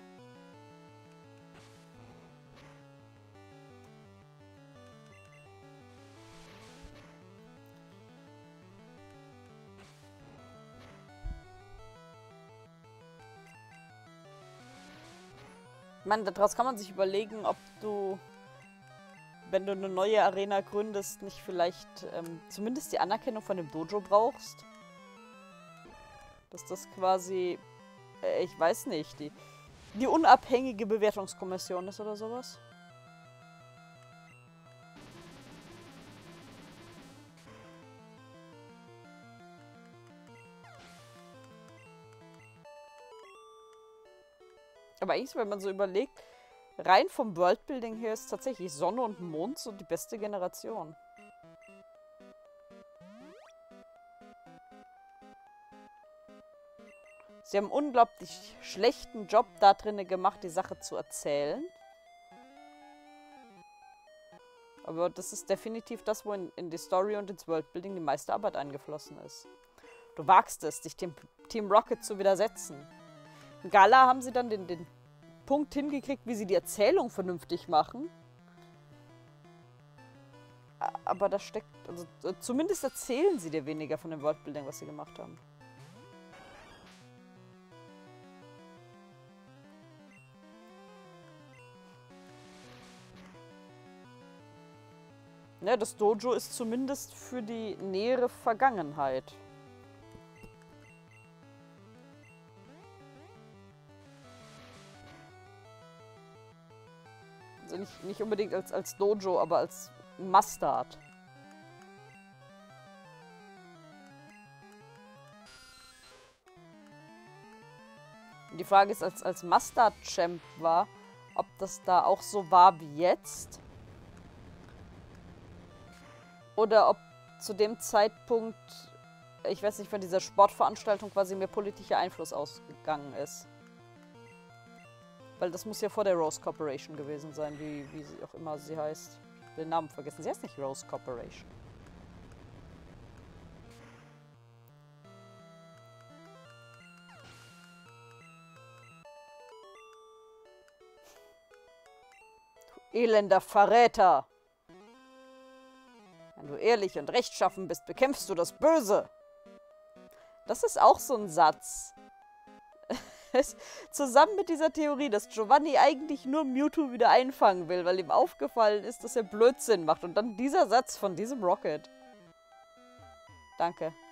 Ich meine, daraus kann man sich überlegen, ob du, wenn du eine neue Arena gründest, nicht vielleicht ähm, zumindest die Anerkennung von dem Dojo brauchst. Dass das quasi, äh, ich weiß nicht, die, die unabhängige Bewertungskommission ist oder sowas. Aber eigentlich, wenn man so überlegt, rein vom Worldbuilding her ist tatsächlich Sonne und Mond so die beste Generation. Sie haben einen unglaublich schlechten Job da drin gemacht, die Sache zu erzählen. Aber das ist definitiv das, wo in, in die Story und ins Worldbuilding die meiste Arbeit eingeflossen ist. Du wagst es, dich dem Team Rocket zu widersetzen. In Gala haben sie dann den, den Punkt hingekriegt, wie sie die Erzählung vernünftig machen. Aber da steckt, also zumindest erzählen sie dir weniger von dem Worldbuilding, was sie gemacht haben. Ja, das Dojo ist zumindest für die nähere Vergangenheit. Also nicht, nicht unbedingt als, als Dojo, aber als Mustard. Und die Frage ist, als, als Mustard-Champ war, ob das da auch so war wie jetzt. Oder ob zu dem Zeitpunkt ich weiß nicht, von dieser Sportveranstaltung quasi mehr politischer Einfluss ausgegangen ist. Weil das muss ja vor der Rose Corporation gewesen sein, wie, wie sie auch immer sie heißt. Den Namen vergessen. Sie heißt nicht Rose Corporation. Du elender Verräter! Wenn du ehrlich und rechtschaffen bist, bekämpfst du das Böse. Das ist auch so ein Satz. Zusammen mit dieser Theorie, dass Giovanni eigentlich nur Mewtwo wieder einfangen will, weil ihm aufgefallen ist, dass er Blödsinn macht. Und dann dieser Satz von diesem Rocket. Danke.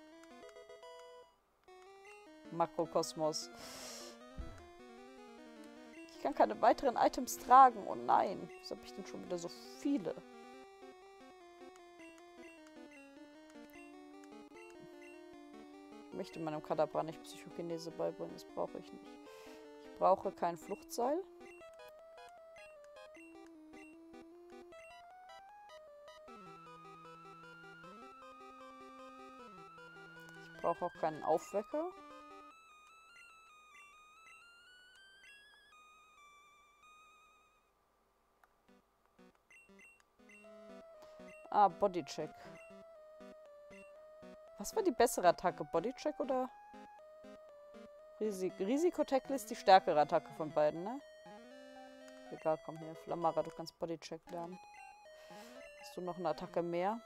Makrokosmos. Ich kann keine weiteren Items tragen. Oh nein. Was habe ich denn schon wieder so viele? Ich möchte meinem Kadabra nicht Psychokinese beibringen. Das brauche ich nicht. Ich brauche kein Fluchtseil. Ich brauche auch keinen Aufwecker. Ah, Bodycheck. Was war die bessere Attacke? Bodycheck oder Risik Risiko-Tackle ist die stärkere Attacke von beiden, ne? Egal, komm her. Flammara, du kannst Bodycheck lernen. Hast du noch eine Attacke mehr?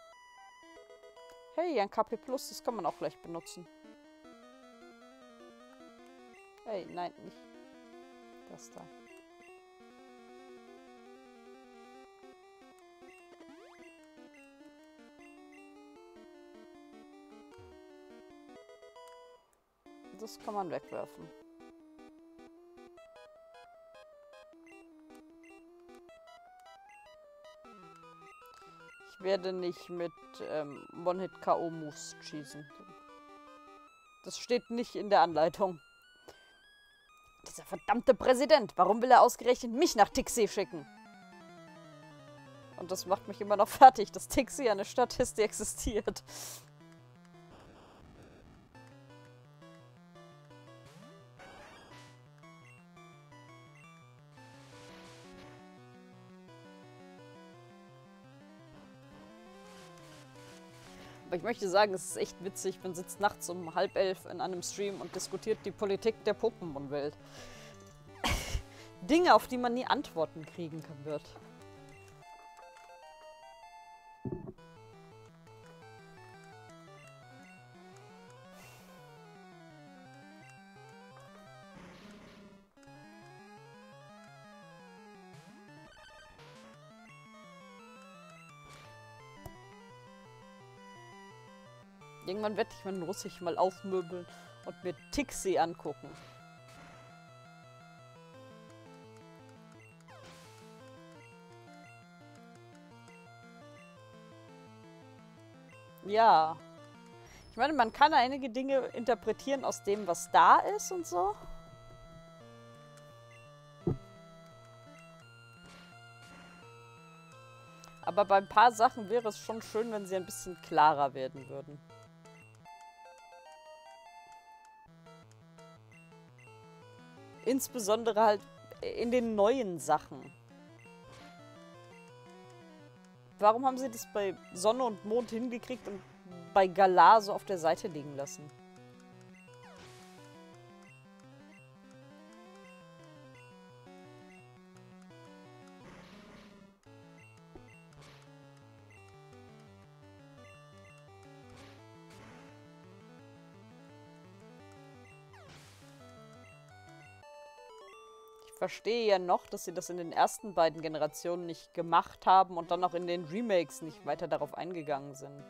Hey, ein K P Plus, das kann man auch gleich benutzen. Hey, nein, nicht das da. Das kann man wegwerfen. Ich werde nicht mit ähm, One-Hit-K O-Moves schießen. Das steht nicht in der Anleitung. Dieser verdammte Präsident, warum will er ausgerechnet mich nach Tixi schicken? Und das macht mich immer noch fertig, dass Tixi eine Stadt ist, die existiert. Aber ich möchte sagen, es ist echt witzig, man sitzt nachts um halb elf in einem Stream und diskutiert die Politik der Pokémon-Welt. Dinge, auf die man nie Antworten kriegen kann, wird. Irgendwann werde ich meinen Russisch mal aufmöbeln und mir Tixi angucken. Ja. Ich meine, man kann einige Dinge interpretieren aus dem, was da ist und so. Aber bei ein paar Sachen wäre es schon schön, wenn sie ein bisschen klarer werden würden. Insbesondere halt in den neuen Sachen. Warum haben sie das bei Sonne und Mond hingekriegt und bei Galar so auf der Seite liegen lassen? Ich verstehe ja noch, dass sie das in den ersten beiden Generationen nicht gemacht haben und dann auch in den Remakes nicht weiter darauf eingegangen sind.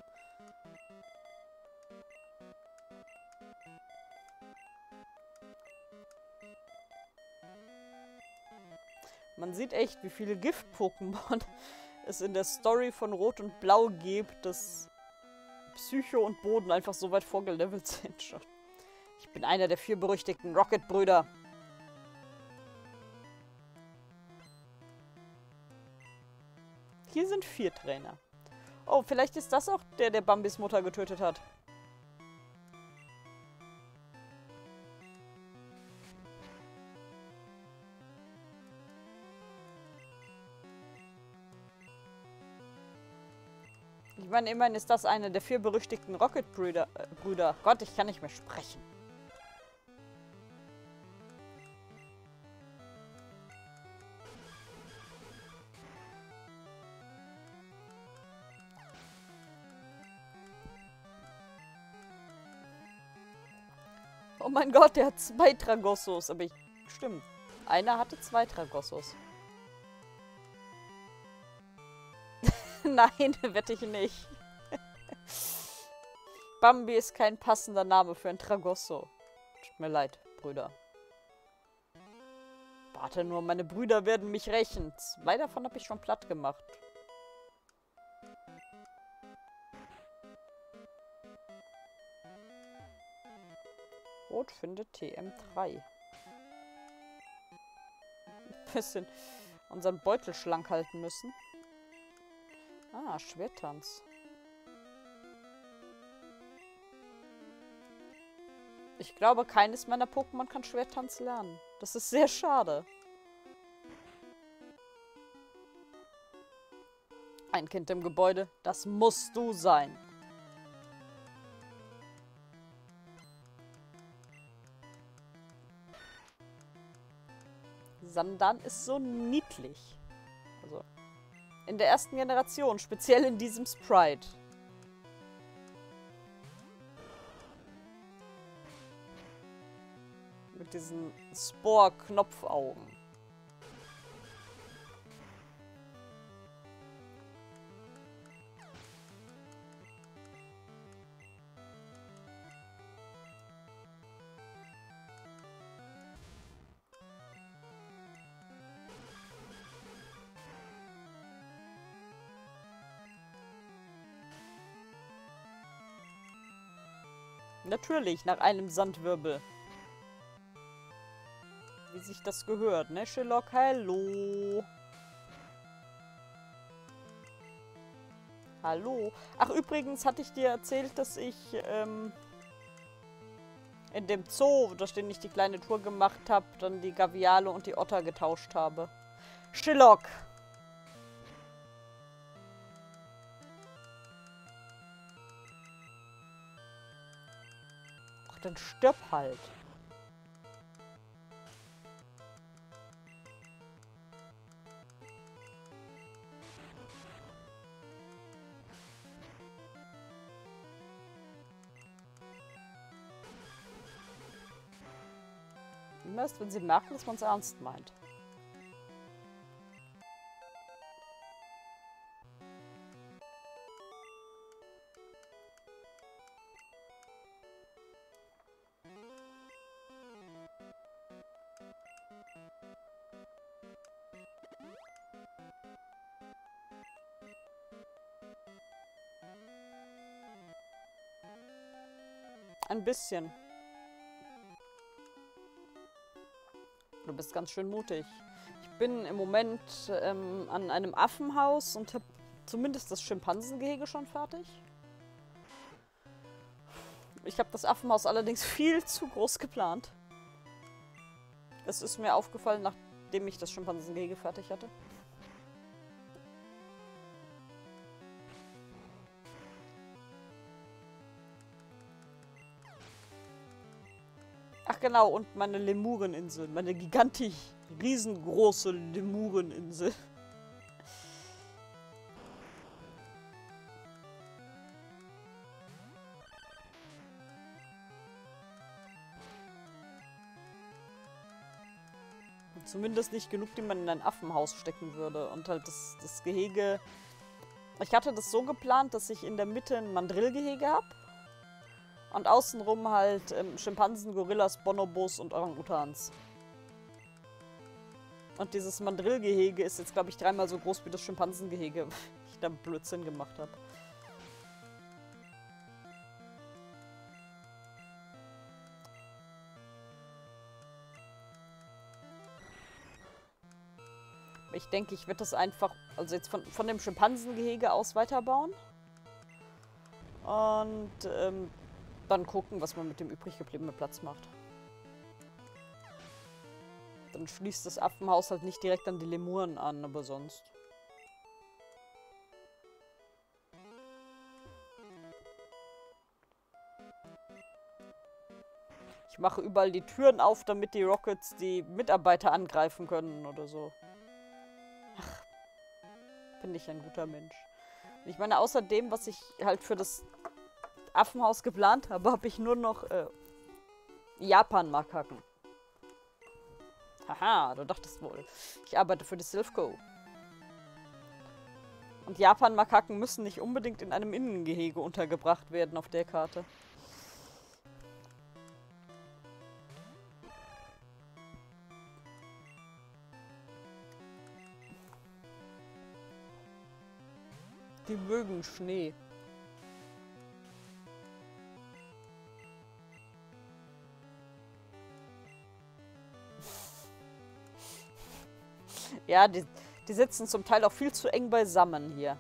Man sieht echt, wie viele Gift-Pokémon es in der Story von Rot und Blau gibt, dass Psycho und Boden einfach so weit vorgelevelt sind schon. Ich bin einer der vier berüchtigten Rocket-Brüder. Hier sind vier Trainer. Oh, vielleicht ist das auch der, der Bambis Mutter getötet hat. meine, immerhin ist das eine der vier berüchtigten Rocket-Brüder. Äh, Brüder. Gott, ich kann nicht mehr sprechen. Oh mein Gott, der hat zwei Tragossos. Aber ich... Stimmt. Einer hatte zwei Tragossos. Nein, wette ich nicht. Bambi ist kein passender Name für ein Tragosso. Tut mir leid, Brüder. Warte nur, meine Brüder werden mich rächen. Zwei davon habe ich schon platt gemacht. Rot findet T M drei. Ein bisschen unseren Beutel schlank halten müssen. Ah, Schwerttanz. Ich glaube, keines meiner Pokémon kann Schwerttanz lernen. Das ist sehr schade. Ein Kind im Gebäude. Das musst du sein. Sandan ist so niedlich. Also in der ersten Generation, speziell in diesem Sprite. Mit diesen Spore-Knopfaugen. Natürlich, nach einem Sandwirbel. Wie sich das gehört, ne, Sherlock? Hallo. Hallo. Ach, übrigens hatte ich dir erzählt, dass ich ähm, in dem Zoo, durch den ich die kleine Tour gemacht habe, dann die Gaviale und die Otter getauscht habe. Sherlock. Ach, dann stirb halt. Immer erst, wenn sie merken, dass man es ernst meint. Ein bisschen. Du bist ganz schön mutig. Ich bin im Moment ähm, an einem Affenhaus und habe zumindest das Schimpansengehege schon fertig. Ich habe das Affenhaus allerdings viel zu groß geplant. Es ist mir aufgefallen, nachdem ich das Schimpansengehege fertig hatte. Ach genau, und meine Lemureninsel. Meine gigantisch riesengroße Lemureninsel. Zumindest nicht genug, die man in ein Affenhaus stecken würde. Und halt das, das Gehege... Ich hatte das so geplant, dass ich in der Mitte ein Mandrillgehege habe. Und außenrum halt ähm, Schimpansen, Gorillas, Bonobos und Orang-Utans. Und dieses Mandrillgehege ist jetzt, glaube ich, dreimal so groß wie das Schimpansengehege, weil ich da Blödsinn gemacht habe. Ich denke, ich werde das einfach, also jetzt von, von dem Schimpansengehege aus weiterbauen. Und ähm, dann gucken, was man mit dem übrig gebliebenen Platz macht. Dann schließt das Affenhaus halt nicht direkt an die Lemuren an, aber sonst. Ich mache überall die Türen auf, damit die Rockets die Mitarbeiter angreifen können oder so. Ach, bin ich ein guter Mensch. Ich meine, außerdem, was ich halt für das Affenhaus geplant habe, habe ich nur noch äh, Japan-Makaken. Haha, du dachtest wohl. Ich arbeite für die Silphco. Und Japan-Makaken müssen nicht unbedingt in einem Innengehege untergebracht werden auf der Karte. Die mögen Schnee. Ja, die, die sitzen zum Teil auch viel zu eng beisammen hier.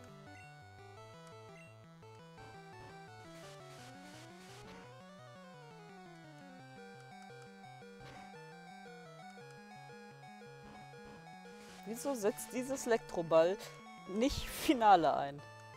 Wieso setzt dieses Elektroball nicht Finale ein?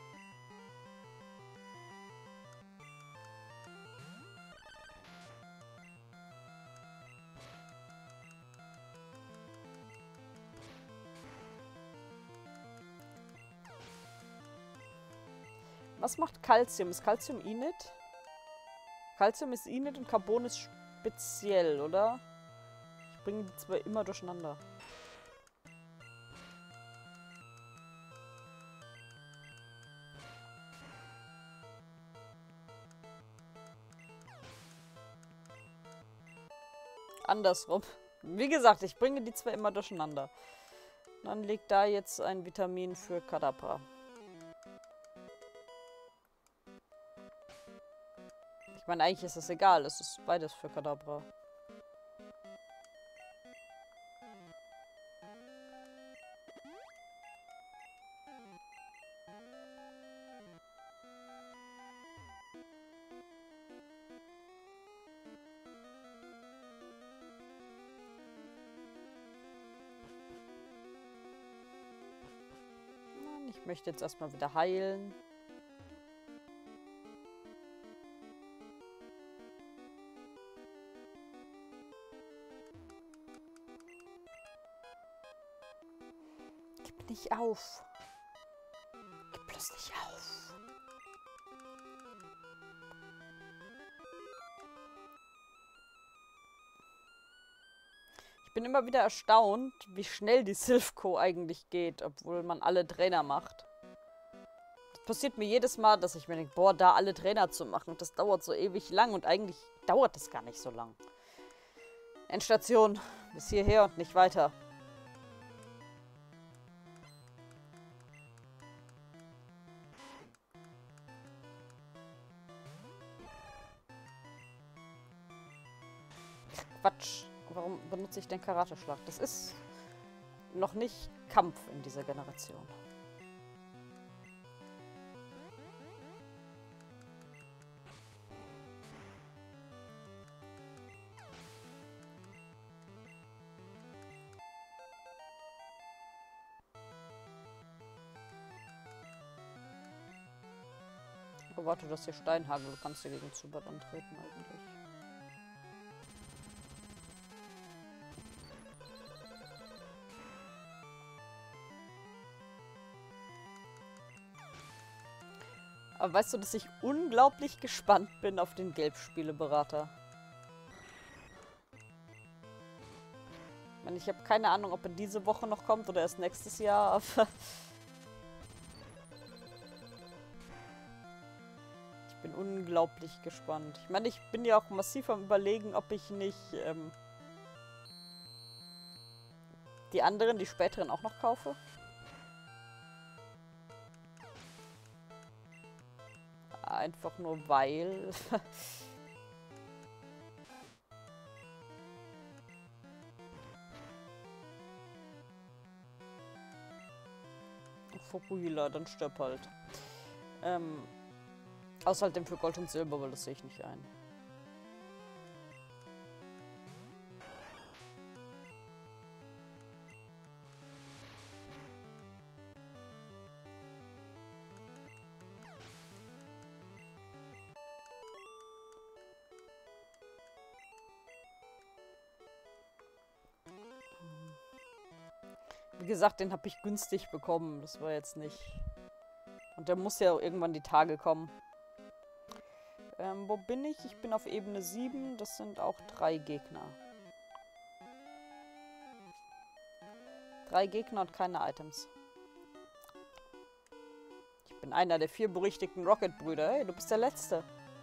Was macht Calcium? Ist Calcium Init? Calcium ist Init und Carbon ist speziell, oder? Ich bringe die zwei immer durcheinander. Andersrum. Wie gesagt, ich bringe die zwei immer durcheinander. Dann liegt da jetzt ein Vitamin für Kadabra. Ich meine, eigentlich ist es egal. Es ist beides für Kadabra. Ich möchte jetzt erstmal wieder heilen. Gib nicht auf. Gib bloß nicht auf. Ich bin immer wieder erstaunt, wie schnell die Silphco eigentlich geht, obwohl man alle Trainer macht. Das passiert mir jedes Mal, dass ich mir denke, boah, da alle Trainer zu machen, das dauert so ewig lang und eigentlich dauert das gar nicht so lang. Endstation, bis hierher und nicht weiter. Quatsch. Warum benutze ich den Karateschlag? Das ist noch nicht Kampf in dieser Generation. Oh, warte, das hier Steinhagel. Du kannst hier gegen Zubat antreten eigentlich. Aber weißt du, dass ich unglaublich gespannt bin auf den Gelbspieleberater? Ich meine, ich habe keine Ahnung, ob er diese Woche noch kommt oder erst nächstes Jahr, aber ich bin unglaublich gespannt. Ich meine, ich bin ja auch massiv am Überlegen, ob ich nicht ähm, die anderen, die späteren auch noch kaufe. Einfach nur weil. Fukuhila, dann stirb halt. Ähm, außerdem für Gold und Silber, weil das sehe ich nicht ein. Wie gesagt, den habe ich günstig bekommen. Das war jetzt nicht... Und der muss ja irgendwann die Tage kommen. Ähm, wo bin ich? Ich bin auf Ebene sieben. Das sind auch drei Gegner. Drei Gegner und keine Items. Ich bin einer der vier berüchtigten Rocket-Brüder. Hey, du bist der Letzte.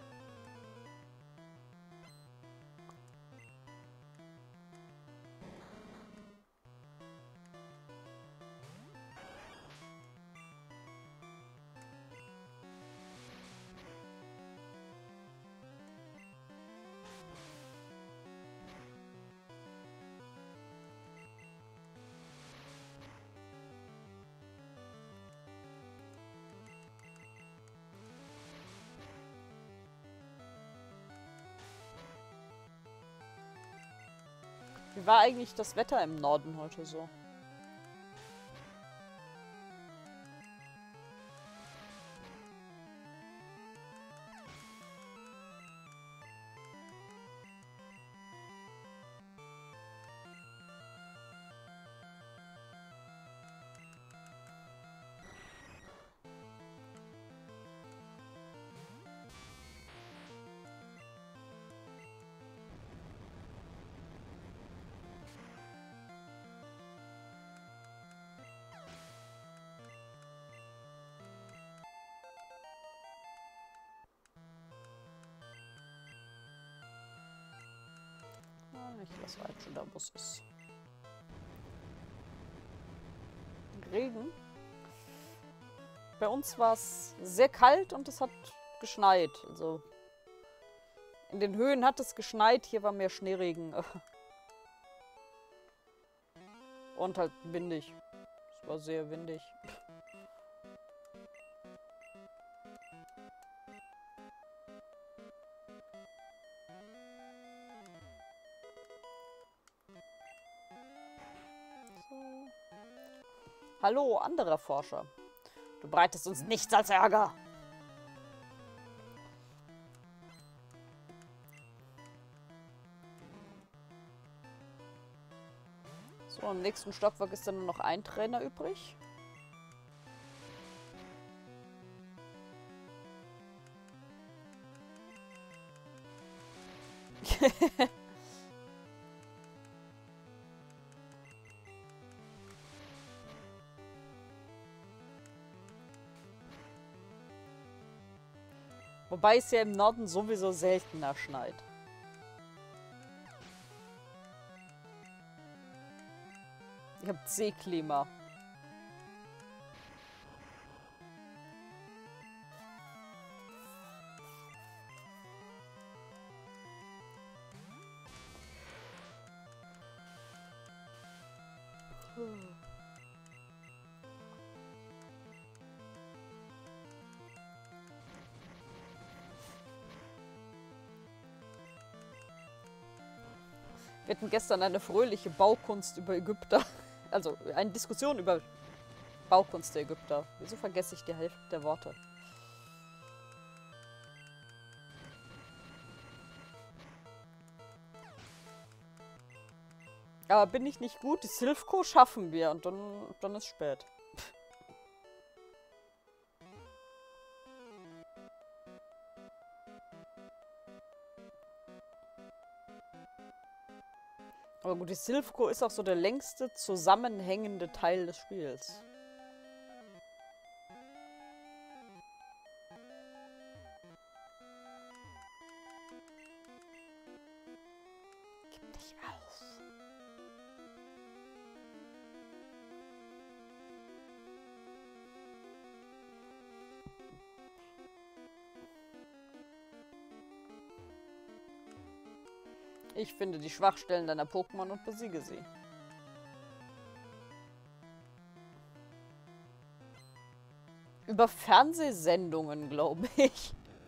Wie war eigentlich das Wetter im Norden heute so? Ich weiß halt schon, da wo es ist. Regen. Bei uns war es sehr kalt und es hat geschneit. Also in den Höhen hat es geschneit, hier war mehr Schneeregen. Und halt windig. Es war sehr windig. Hallo, anderer Forscher. Du bereitest uns nichts als Ärger. So, im nächsten Stockwerk ist dann nur noch ein Trainer übrig. Wobei es ja im Norden sowieso seltener schneit. Ihr habt Seeklima. Wir hatten gestern eine fröhliche Baukunst über Ägypter. Also eine Diskussion über Baukunst der Ägypter. Wieso vergesse ich die Hälfte der Worte? Aber bin ich nicht gut? Die Silphco schaffen wir und dann, dann ist spät. Aber gut, die Silphco ist auch so der längste zusammenhängende Teil des Spiels. Gib dich auf. Ich finde die Schwachstellen deiner Pokémon und besiege sie. Über Fernsehsendungen, glaube ich.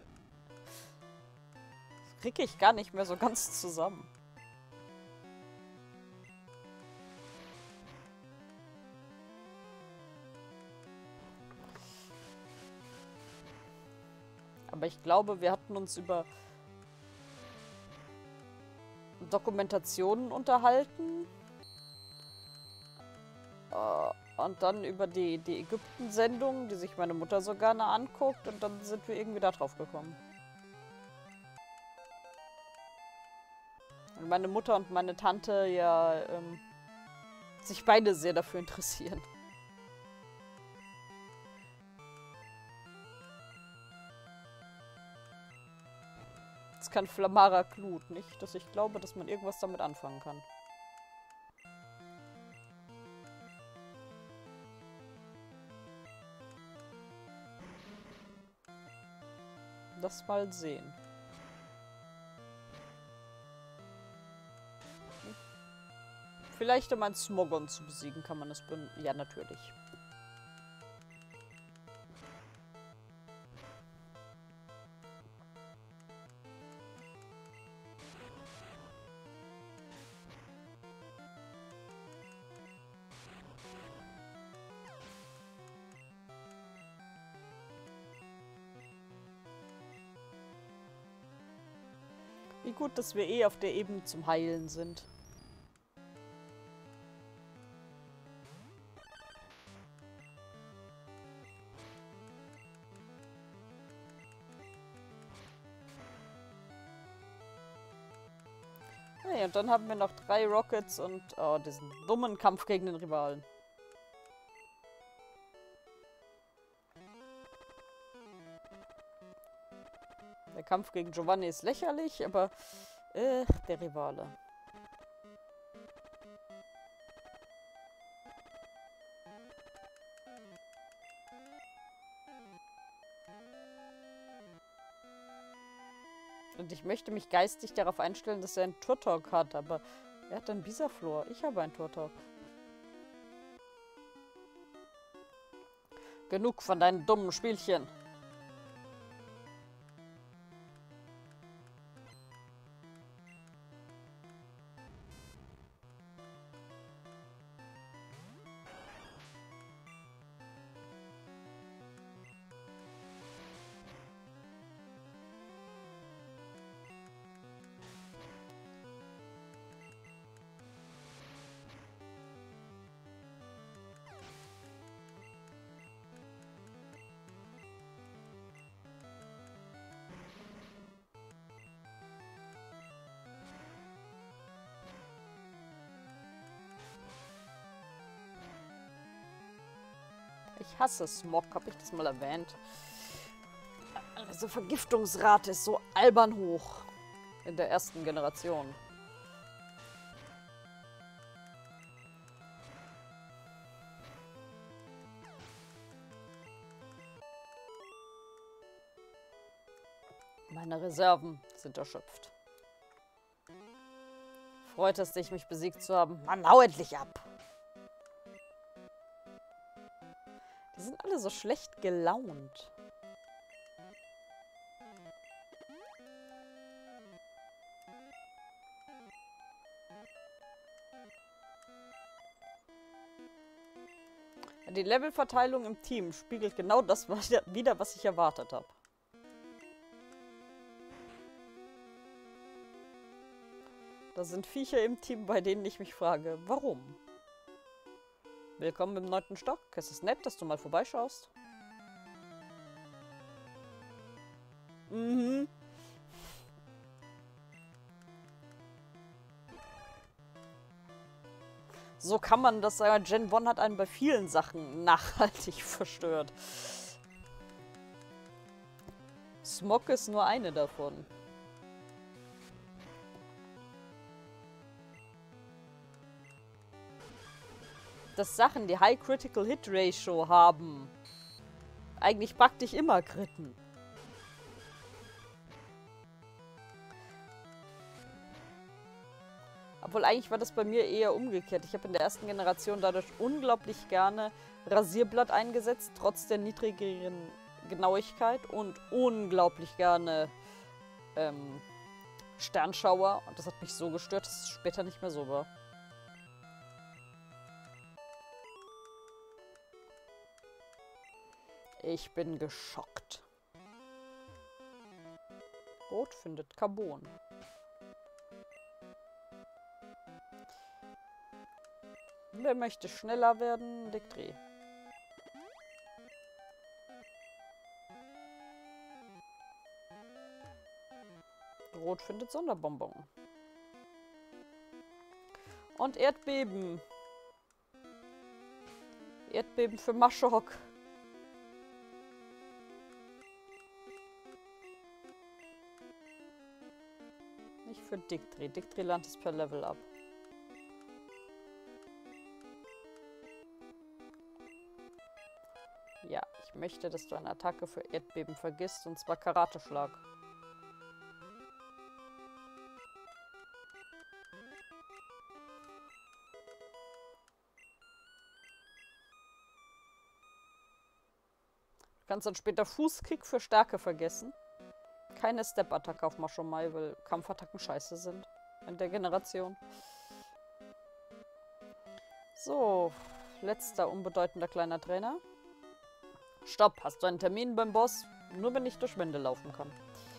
Das kriege ich gar nicht mehr so ganz zusammen. Aber ich glaube, wir hatten uns über Dokumentationen unterhalten. Äh, und dann über die, die Ägypten-Sendung, die sich meine Mutter so gerne anguckt. Und dann sind wir irgendwie da drauf gekommen. Und meine Mutter und meine Tante ja ähm, sich beide sehr dafür interessieren. Das kann Flamara Glut nicht, dass ich glaube, dass man irgendwas damit anfangen kann. Das mal sehen. Vielleicht, um einen Smogon zu besiegen, kann man es... Ja, natürlich. Wie gut, dass wir eh auf der Ebene zum Heilen sind. Hey, und dann haben wir noch drei Rockets und oh, diesen dummen Kampf gegen den Rivalen. Der Kampf gegen Giovanni ist lächerlich, aber äh, der Rivale. Und ich möchte mich geistig darauf einstellen, dass er einen Turtok hat, aber er hat einen Bisaflor. Ich habe einen Turtok. Genug von deinen dummen Spielchen. Ich hasse Smog, habe ich das mal erwähnt. Also Vergiftungsrate ist so albern hoch in der ersten Generation. Meine Reserven sind erschöpft. Freut es dich, mich besiegt zu haben? Mann, hau endlich ab! Die sind alle so schlecht gelaunt. Die Levelverteilung im Team spiegelt genau das wider, was ich erwartet habe. Da sind Viecher im Team, bei denen ich mich frage, warum? Willkommen im neunten Stock. Es ist nett, dass du mal vorbeischaust. Mhm. So kann man das sagen. Gen eins hat einen bei vielen Sachen nachhaltig verstört. Smog ist nur eine davon. Dass Sachen, die High Critical Hit Ratio haben, eigentlich praktisch immer Kritten. Obwohl eigentlich war das bei mir eher umgekehrt. Ich habe in der ersten Generation dadurch unglaublich gerne Rasierblatt eingesetzt, trotz der niedrigeren Genauigkeit und unglaublich gerne ähm, Sternschauer. Und das hat mich so gestört, dass es später nicht mehr so war. Ich bin geschockt. Rot findet Wer möchte schneller werden? Dick Dreh. Rot findet Sonderbonbon. Und Erdbeben. Erdbeben für Maschok. Nicht für Dickdreh. Dickdreh lernt es per Level ab. Ja, ich möchte, dass du eine Attacke für Erdbeben vergisst, und zwar Karateschlag. Du kannst dann später Fußkick für Stärke vergessen. Keine Step-Attacke auf Mashomai, weil Kampfattacken scheiße sind. In der Generation. So, letzter unbedeutender kleiner Trainer. Stopp, hast du einen Termin beim Boss? Nur wenn ich durch Wände laufen kann.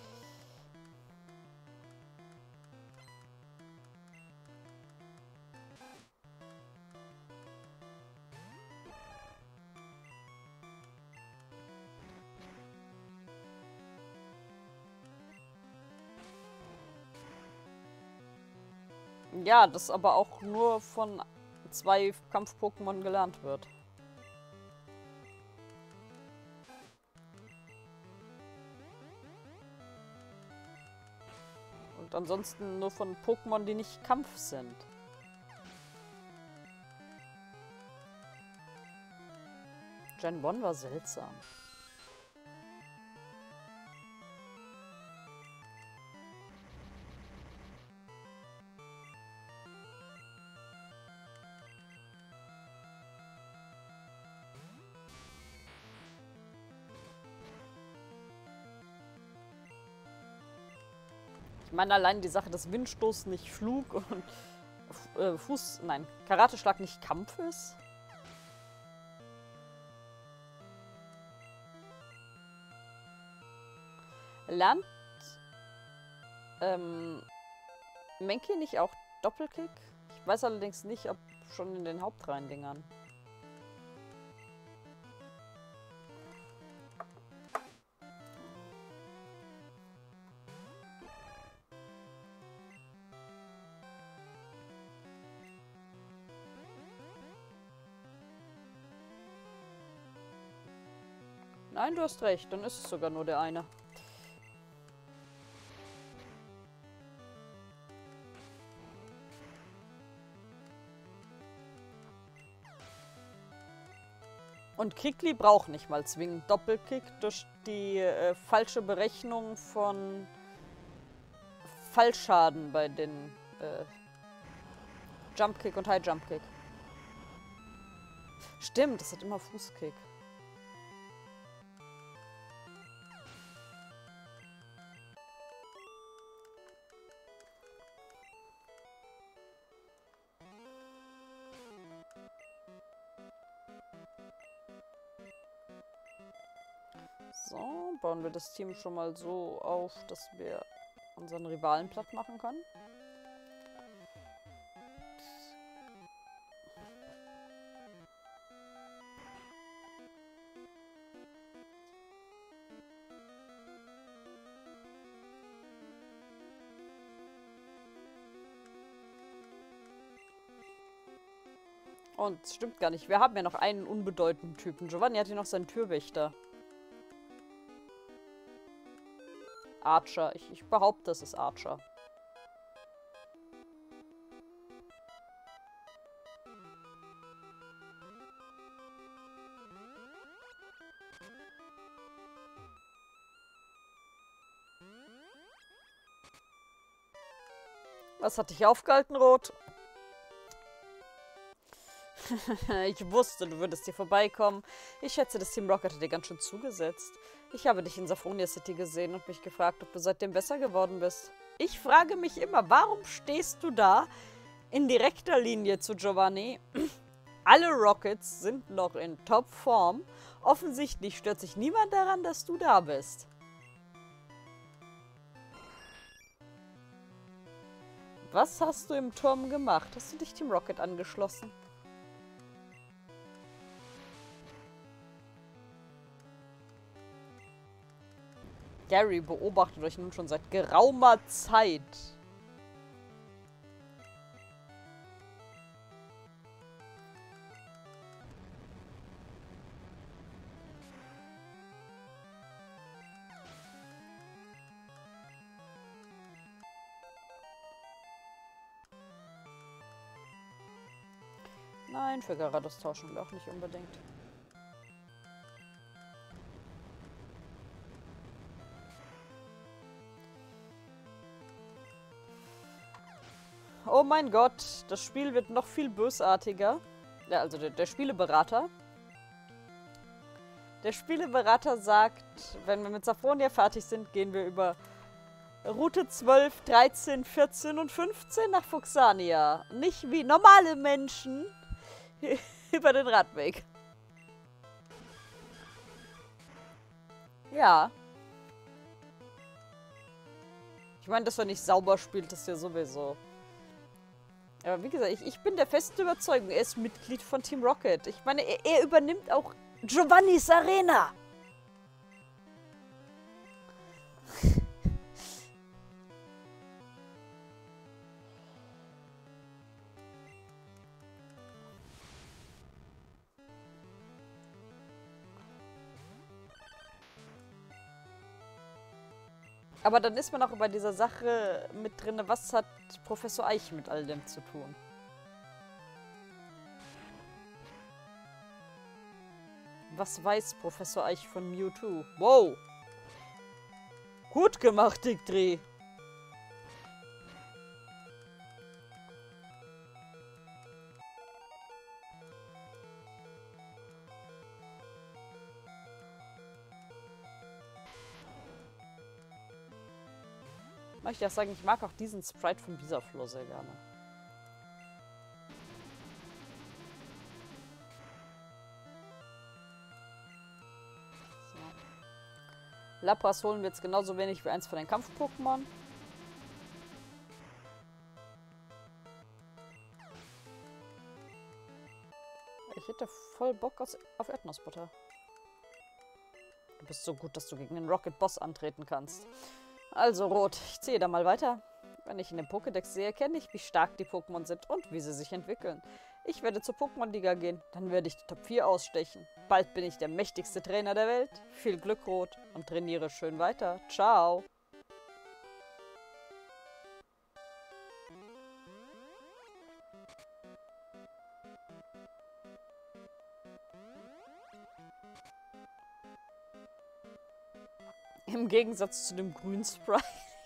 Ja, das aber auch nur von zwei Kampf-Pokémon gelernt wird. Und ansonsten nur von Pokémon, die nicht Kampf sind. Gen eins war seltsam. Ich meine allein die Sache, dass Windstoß nicht Flug und äh, Fuß, nein, Karateschlag nicht Kampf ist. Lernt ähm, Mankey nicht auch Doppelkick? Ich weiß allerdings nicht, ob schon in den Hauptreihendingern. Nein, du hast recht, dann ist es sogar nur der eine. Und Kikli braucht nicht mal zwingend Doppelkick durch die äh, falsche Berechnung von Fallschaden bei den äh, Jumpkick und High Jumpkick. Stimmt, das hat immer Fußkick. So, bauen wir das Team schon mal so auf, dass wir unseren Rivalen platt machen können. Und es stimmt gar nicht. Wir haben ja noch einen unbedeutenden Typen. Giovanni hat hier noch seinen Türwächter. Archer. Ich, ich behaupte, es ist Archer. Was hat dich aufgehalten, Rot? Ich wusste, du würdest hier vorbeikommen. Ich schätze, das Team Rocket hat dir ganz schön zugesetzt. Ich habe dich in Saphronia City gesehen und mich gefragt, ob du seitdem besser geworden bist. Ich frage mich immer, warum stehst du da in direkter Linie zu Giovanni? Alle Rockets sind noch in Topform. Offensichtlich stört sich niemand daran, dass du da bist. Was hast du im Turm gemacht? Hast du dich Team Rocket angeschlossen? Gary beobachtet euch nun schon seit geraumer Zeit. Nein, für Garados tauschen wir auch nicht unbedingt. Oh mein Gott, das Spiel wird noch viel bösartiger. Ja, also der, der Spieleberater. Der Spieleberater sagt, wenn wir mit Saphronia fertig sind, gehen wir über Route zwölf, dreizehn, vierzehn und fünfzehn nach Fuxania. Nicht wie normale Menschen über den Radweg. Ja. Ich meine, dass er nicht sauber spielt, ist ja sowieso. Aber wie gesagt, ich, ich bin der festen Überzeugung, er ist Mitglied von Team Rocket. Ich meine, er, er übernimmt auch Giovannis Arena. Aber dann ist man auch bei dieser Sache mit drin, was hat Professor Eich mit all dem zu tun? Was weiß Professor Eich von Mewtwo? Wow! Gut gemacht, Dick-Dreh! Ich darf sagen, ich mag auch diesen Sprite von Bisaflor sehr gerne. So. Lapras holen wir jetzt genauso wenig wie eins von den Kampf-Pokémon. Ich hätte voll Bock auf Erdnussbutter. Du bist so gut, dass du gegen den Rocket-Boss antreten kannst. Also, Rot, ich ziehe da mal weiter. Wenn ich in den Pokédex sehe, kenne ich, wie stark die Pokémon sind und wie sie sich entwickeln. Ich werde zur Pokémon-Liga gehen, dann werde ich die Top vier ausstechen. Bald bin ich der mächtigste Trainer der Welt. Viel Glück, Rot, und trainiere schön weiter. Ciao! Im Gegensatz zu dem grünen Sprite.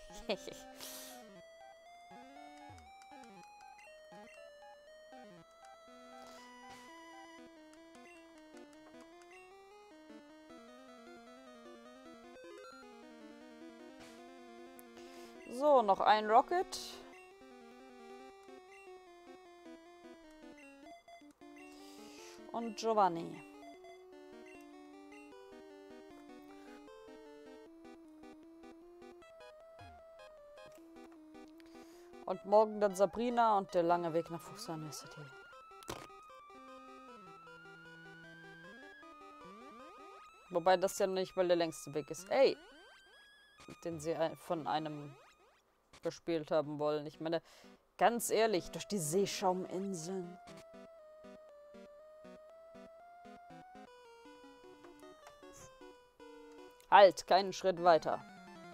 So, noch ein Rocket. Und Giovanni. Und morgen dann Sabrina und der lange Weg nach Fuxania City. Wobei das ja nicht, weil der längste Weg ist. Ey! Den sie von einem gespielt haben wollen. Ich meine, ganz ehrlich, durch die Seeschauminseln. Halt, keinen Schritt weiter.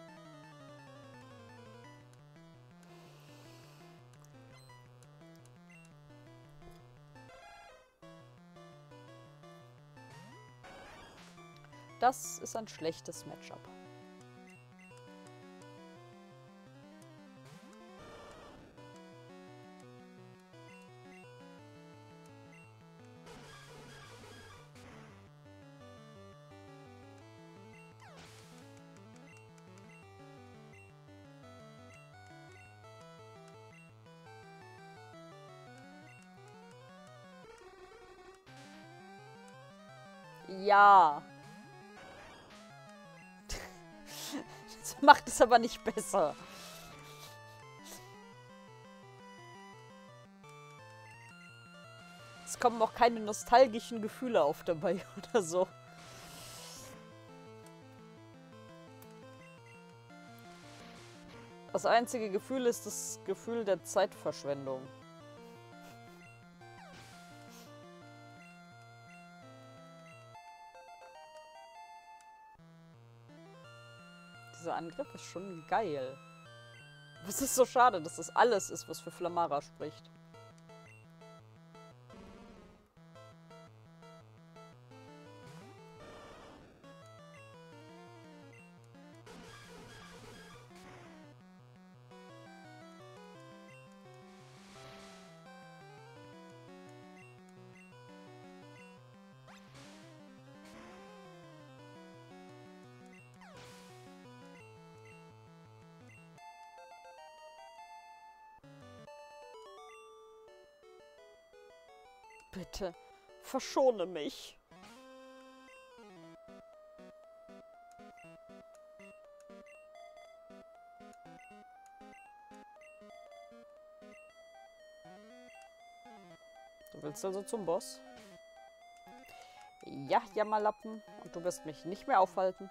Das ist ein schlechtes Matchup. Ja. Das macht es aber nicht besser. Es kommen auch keine nostalgischen Gefühle auf dabei oder so. Das einzige Gefühl ist das Gefühl der Zeitverschwendung. Dieser Angriff ist schon geil. Es ist so schade, dass das alles ist, was für Flamara spricht. Bitte, verschone mich. Du willst also zum Boss? Ja, Jammerlappen. Und du wirst mich nicht mehr aufhalten.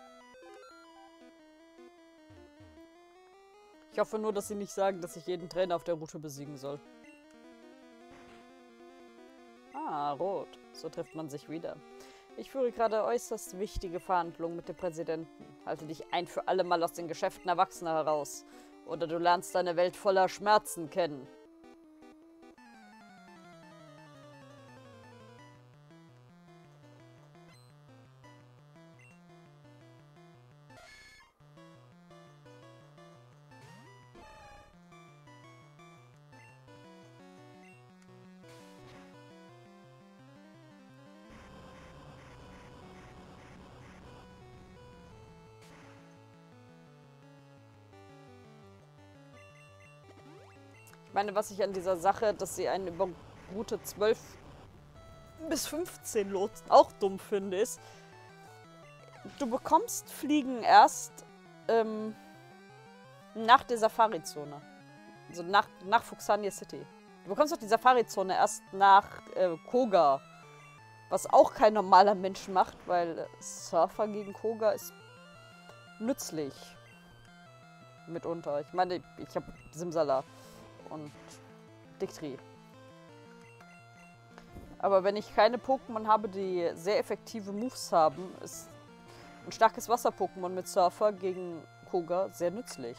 Ich hoffe nur, dass sie nicht sagen, dass ich jeden Trainer auf der Route besiegen soll. Ah, Rot. So trifft man sich wieder. Ich führe gerade äußerst wichtige Verhandlungen mit dem Präsidenten. Halte dich ein für alle Mal aus den Geschäften Erwachsener heraus. Oder du lernst eine Welt voller Schmerzen kennen. Ich meine, was ich an dieser Sache, dass sie einen über Route zwölf bis fünfzehn lotsen, auch dumm finde, ist, du bekommst Fliegen erst ähm, nach der Safari-Zone. Also nach, nach Fuxania City. Du bekommst doch die Safari-Zone erst nach äh, Koga. Was auch kein normaler Mensch macht, weil Surfer gegen Koga ist nützlich. Mitunter. Ich meine, ich habe Simsala und Dictri. Aber wenn ich keine Pokémon habe, die sehr effektive Moves haben, ist ein starkes Wasser-Pokémon mit Surfer gegen Koga sehr nützlich.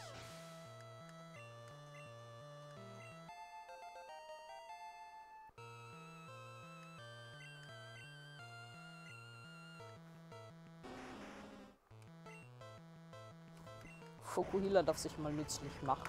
Fukuhila darf sich mal nützlich machen.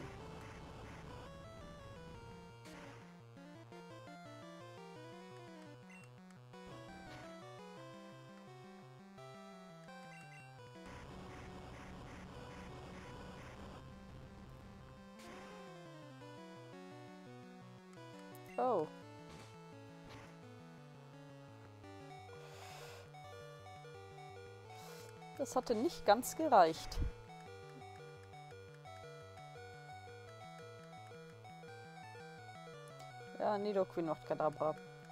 Oh. Das hatte nicht ganz gereicht. Ja, Nidoqueen macht Kadabra.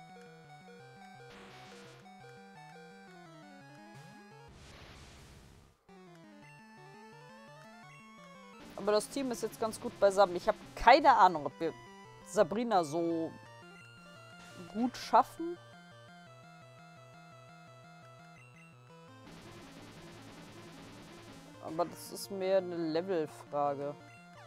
Aber das Team ist jetzt ganz gut beisammen. Ich habe keine Ahnung, ob wir Sabrina so gut schaffen. Aber das ist mehr eine Levelfrage.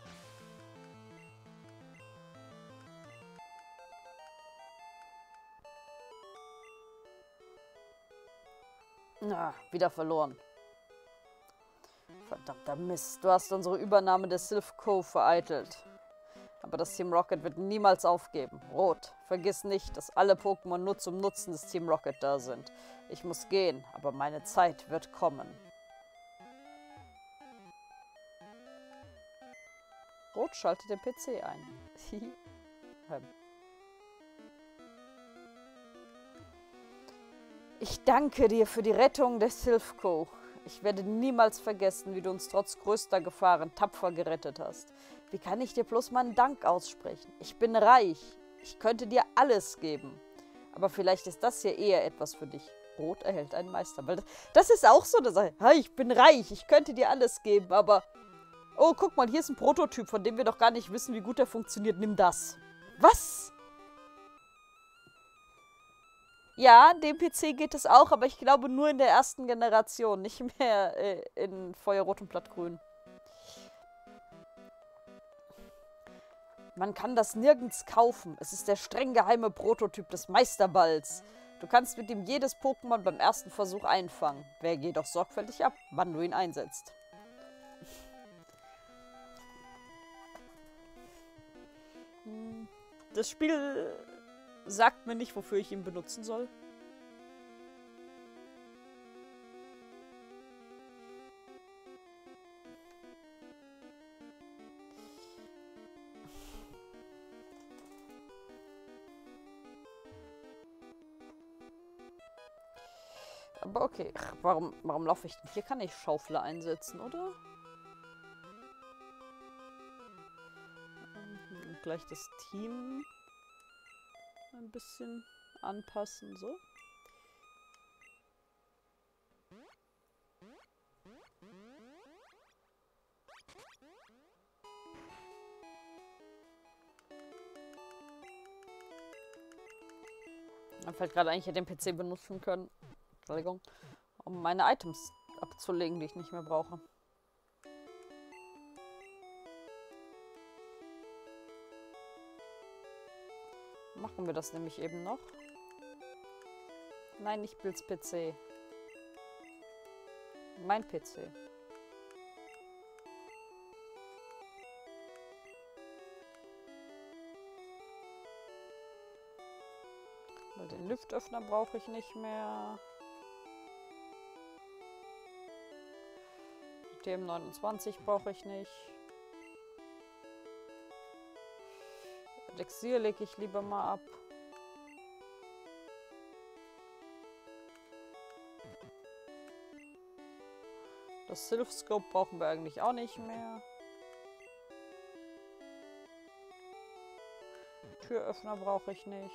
Na, wieder verloren. Verdammter Mist, du hast unsere Übernahme der Silph Cove vereitelt. Aber das Team Rocket wird niemals aufgeben. Rot, vergiss nicht, dass alle Pokémon nur zum Nutzen des Team Rocket da sind. Ich muss gehen, aber meine Zeit wird kommen. Rot schaltet den P C ein. Ich danke dir für die Rettung der Silph Cove. Ich werde niemals vergessen, wie du uns trotz größter Gefahren tapfer gerettet hast. Wie kann ich dir bloß meinen Dank aussprechen? Ich bin reich. Ich könnte dir alles geben. Aber vielleicht ist das hier eher etwas für dich. Rot erhält einen Meister. Weil das ist auch so eine Sache. Ich bin reich. Ich könnte dir alles geben, aber Oh, guck mal, hier ist ein Prototyp, von dem wir doch gar nicht wissen, wie gut er funktioniert. Nimm das. Was? Ja, dem P C geht es auch, aber ich glaube nur in der ersten Generation, nicht mehr äh, in Feuerrot und Blattgrün. Man kann das nirgends kaufen. Es ist der streng geheime Prototyp des Meisterballs. Du kannst mit ihm jedes Pokémon beim ersten Versuch einfangen. Wäge jedoch sorgfältig ab, wann du ihn einsetzt. Das Spiel sagt mir nicht, wofür ich ihn benutzen soll. Aber okay, warum, warum laufe ich denn? Hier kann ich Schaufler einsetzen, oder? Und gleich das Team ein bisschen anpassen, so. Mir fällt gerade eigentlich, ich hätte den P C benutzen können. Entschuldigung. Um meine Items abzulegen, die ich nicht mehr brauche. Machen wir das nämlich eben noch. Nein, nicht Bills P C. Mein P C. Weil den Lüftöffner brauche ich nicht mehr. T M neunundzwanzig brauche ich nicht. Elixier lege ich lieber mal ab. Das Sylph Scope brauchen wir eigentlich auch nicht mehr. Türöffner brauche ich nicht.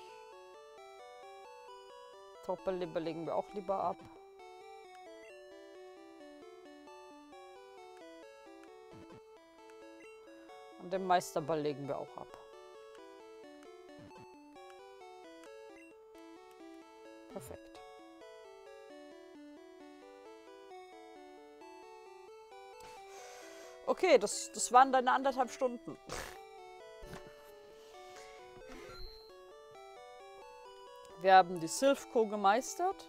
Topbeleber legen wir auch lieber ab. Und den Meisterball legen wir auch ab. Perfekt. Okay, das, das waren deine anderthalb Stunden. Wir haben die Sylph Co. gemeistert.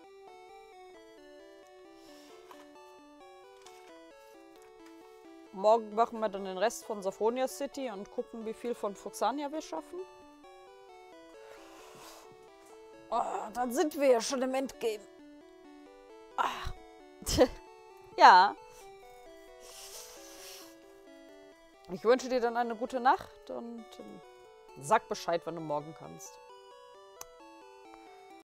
Morgen machen wir dann den Rest von Saphonia City und gucken, wie viel von Fuxania wir schaffen. Oh, dann sind wir ja schon im Endgame. Ach. Ja. Ich wünsche dir dann eine gute Nacht und sag Bescheid, wann du morgen kannst.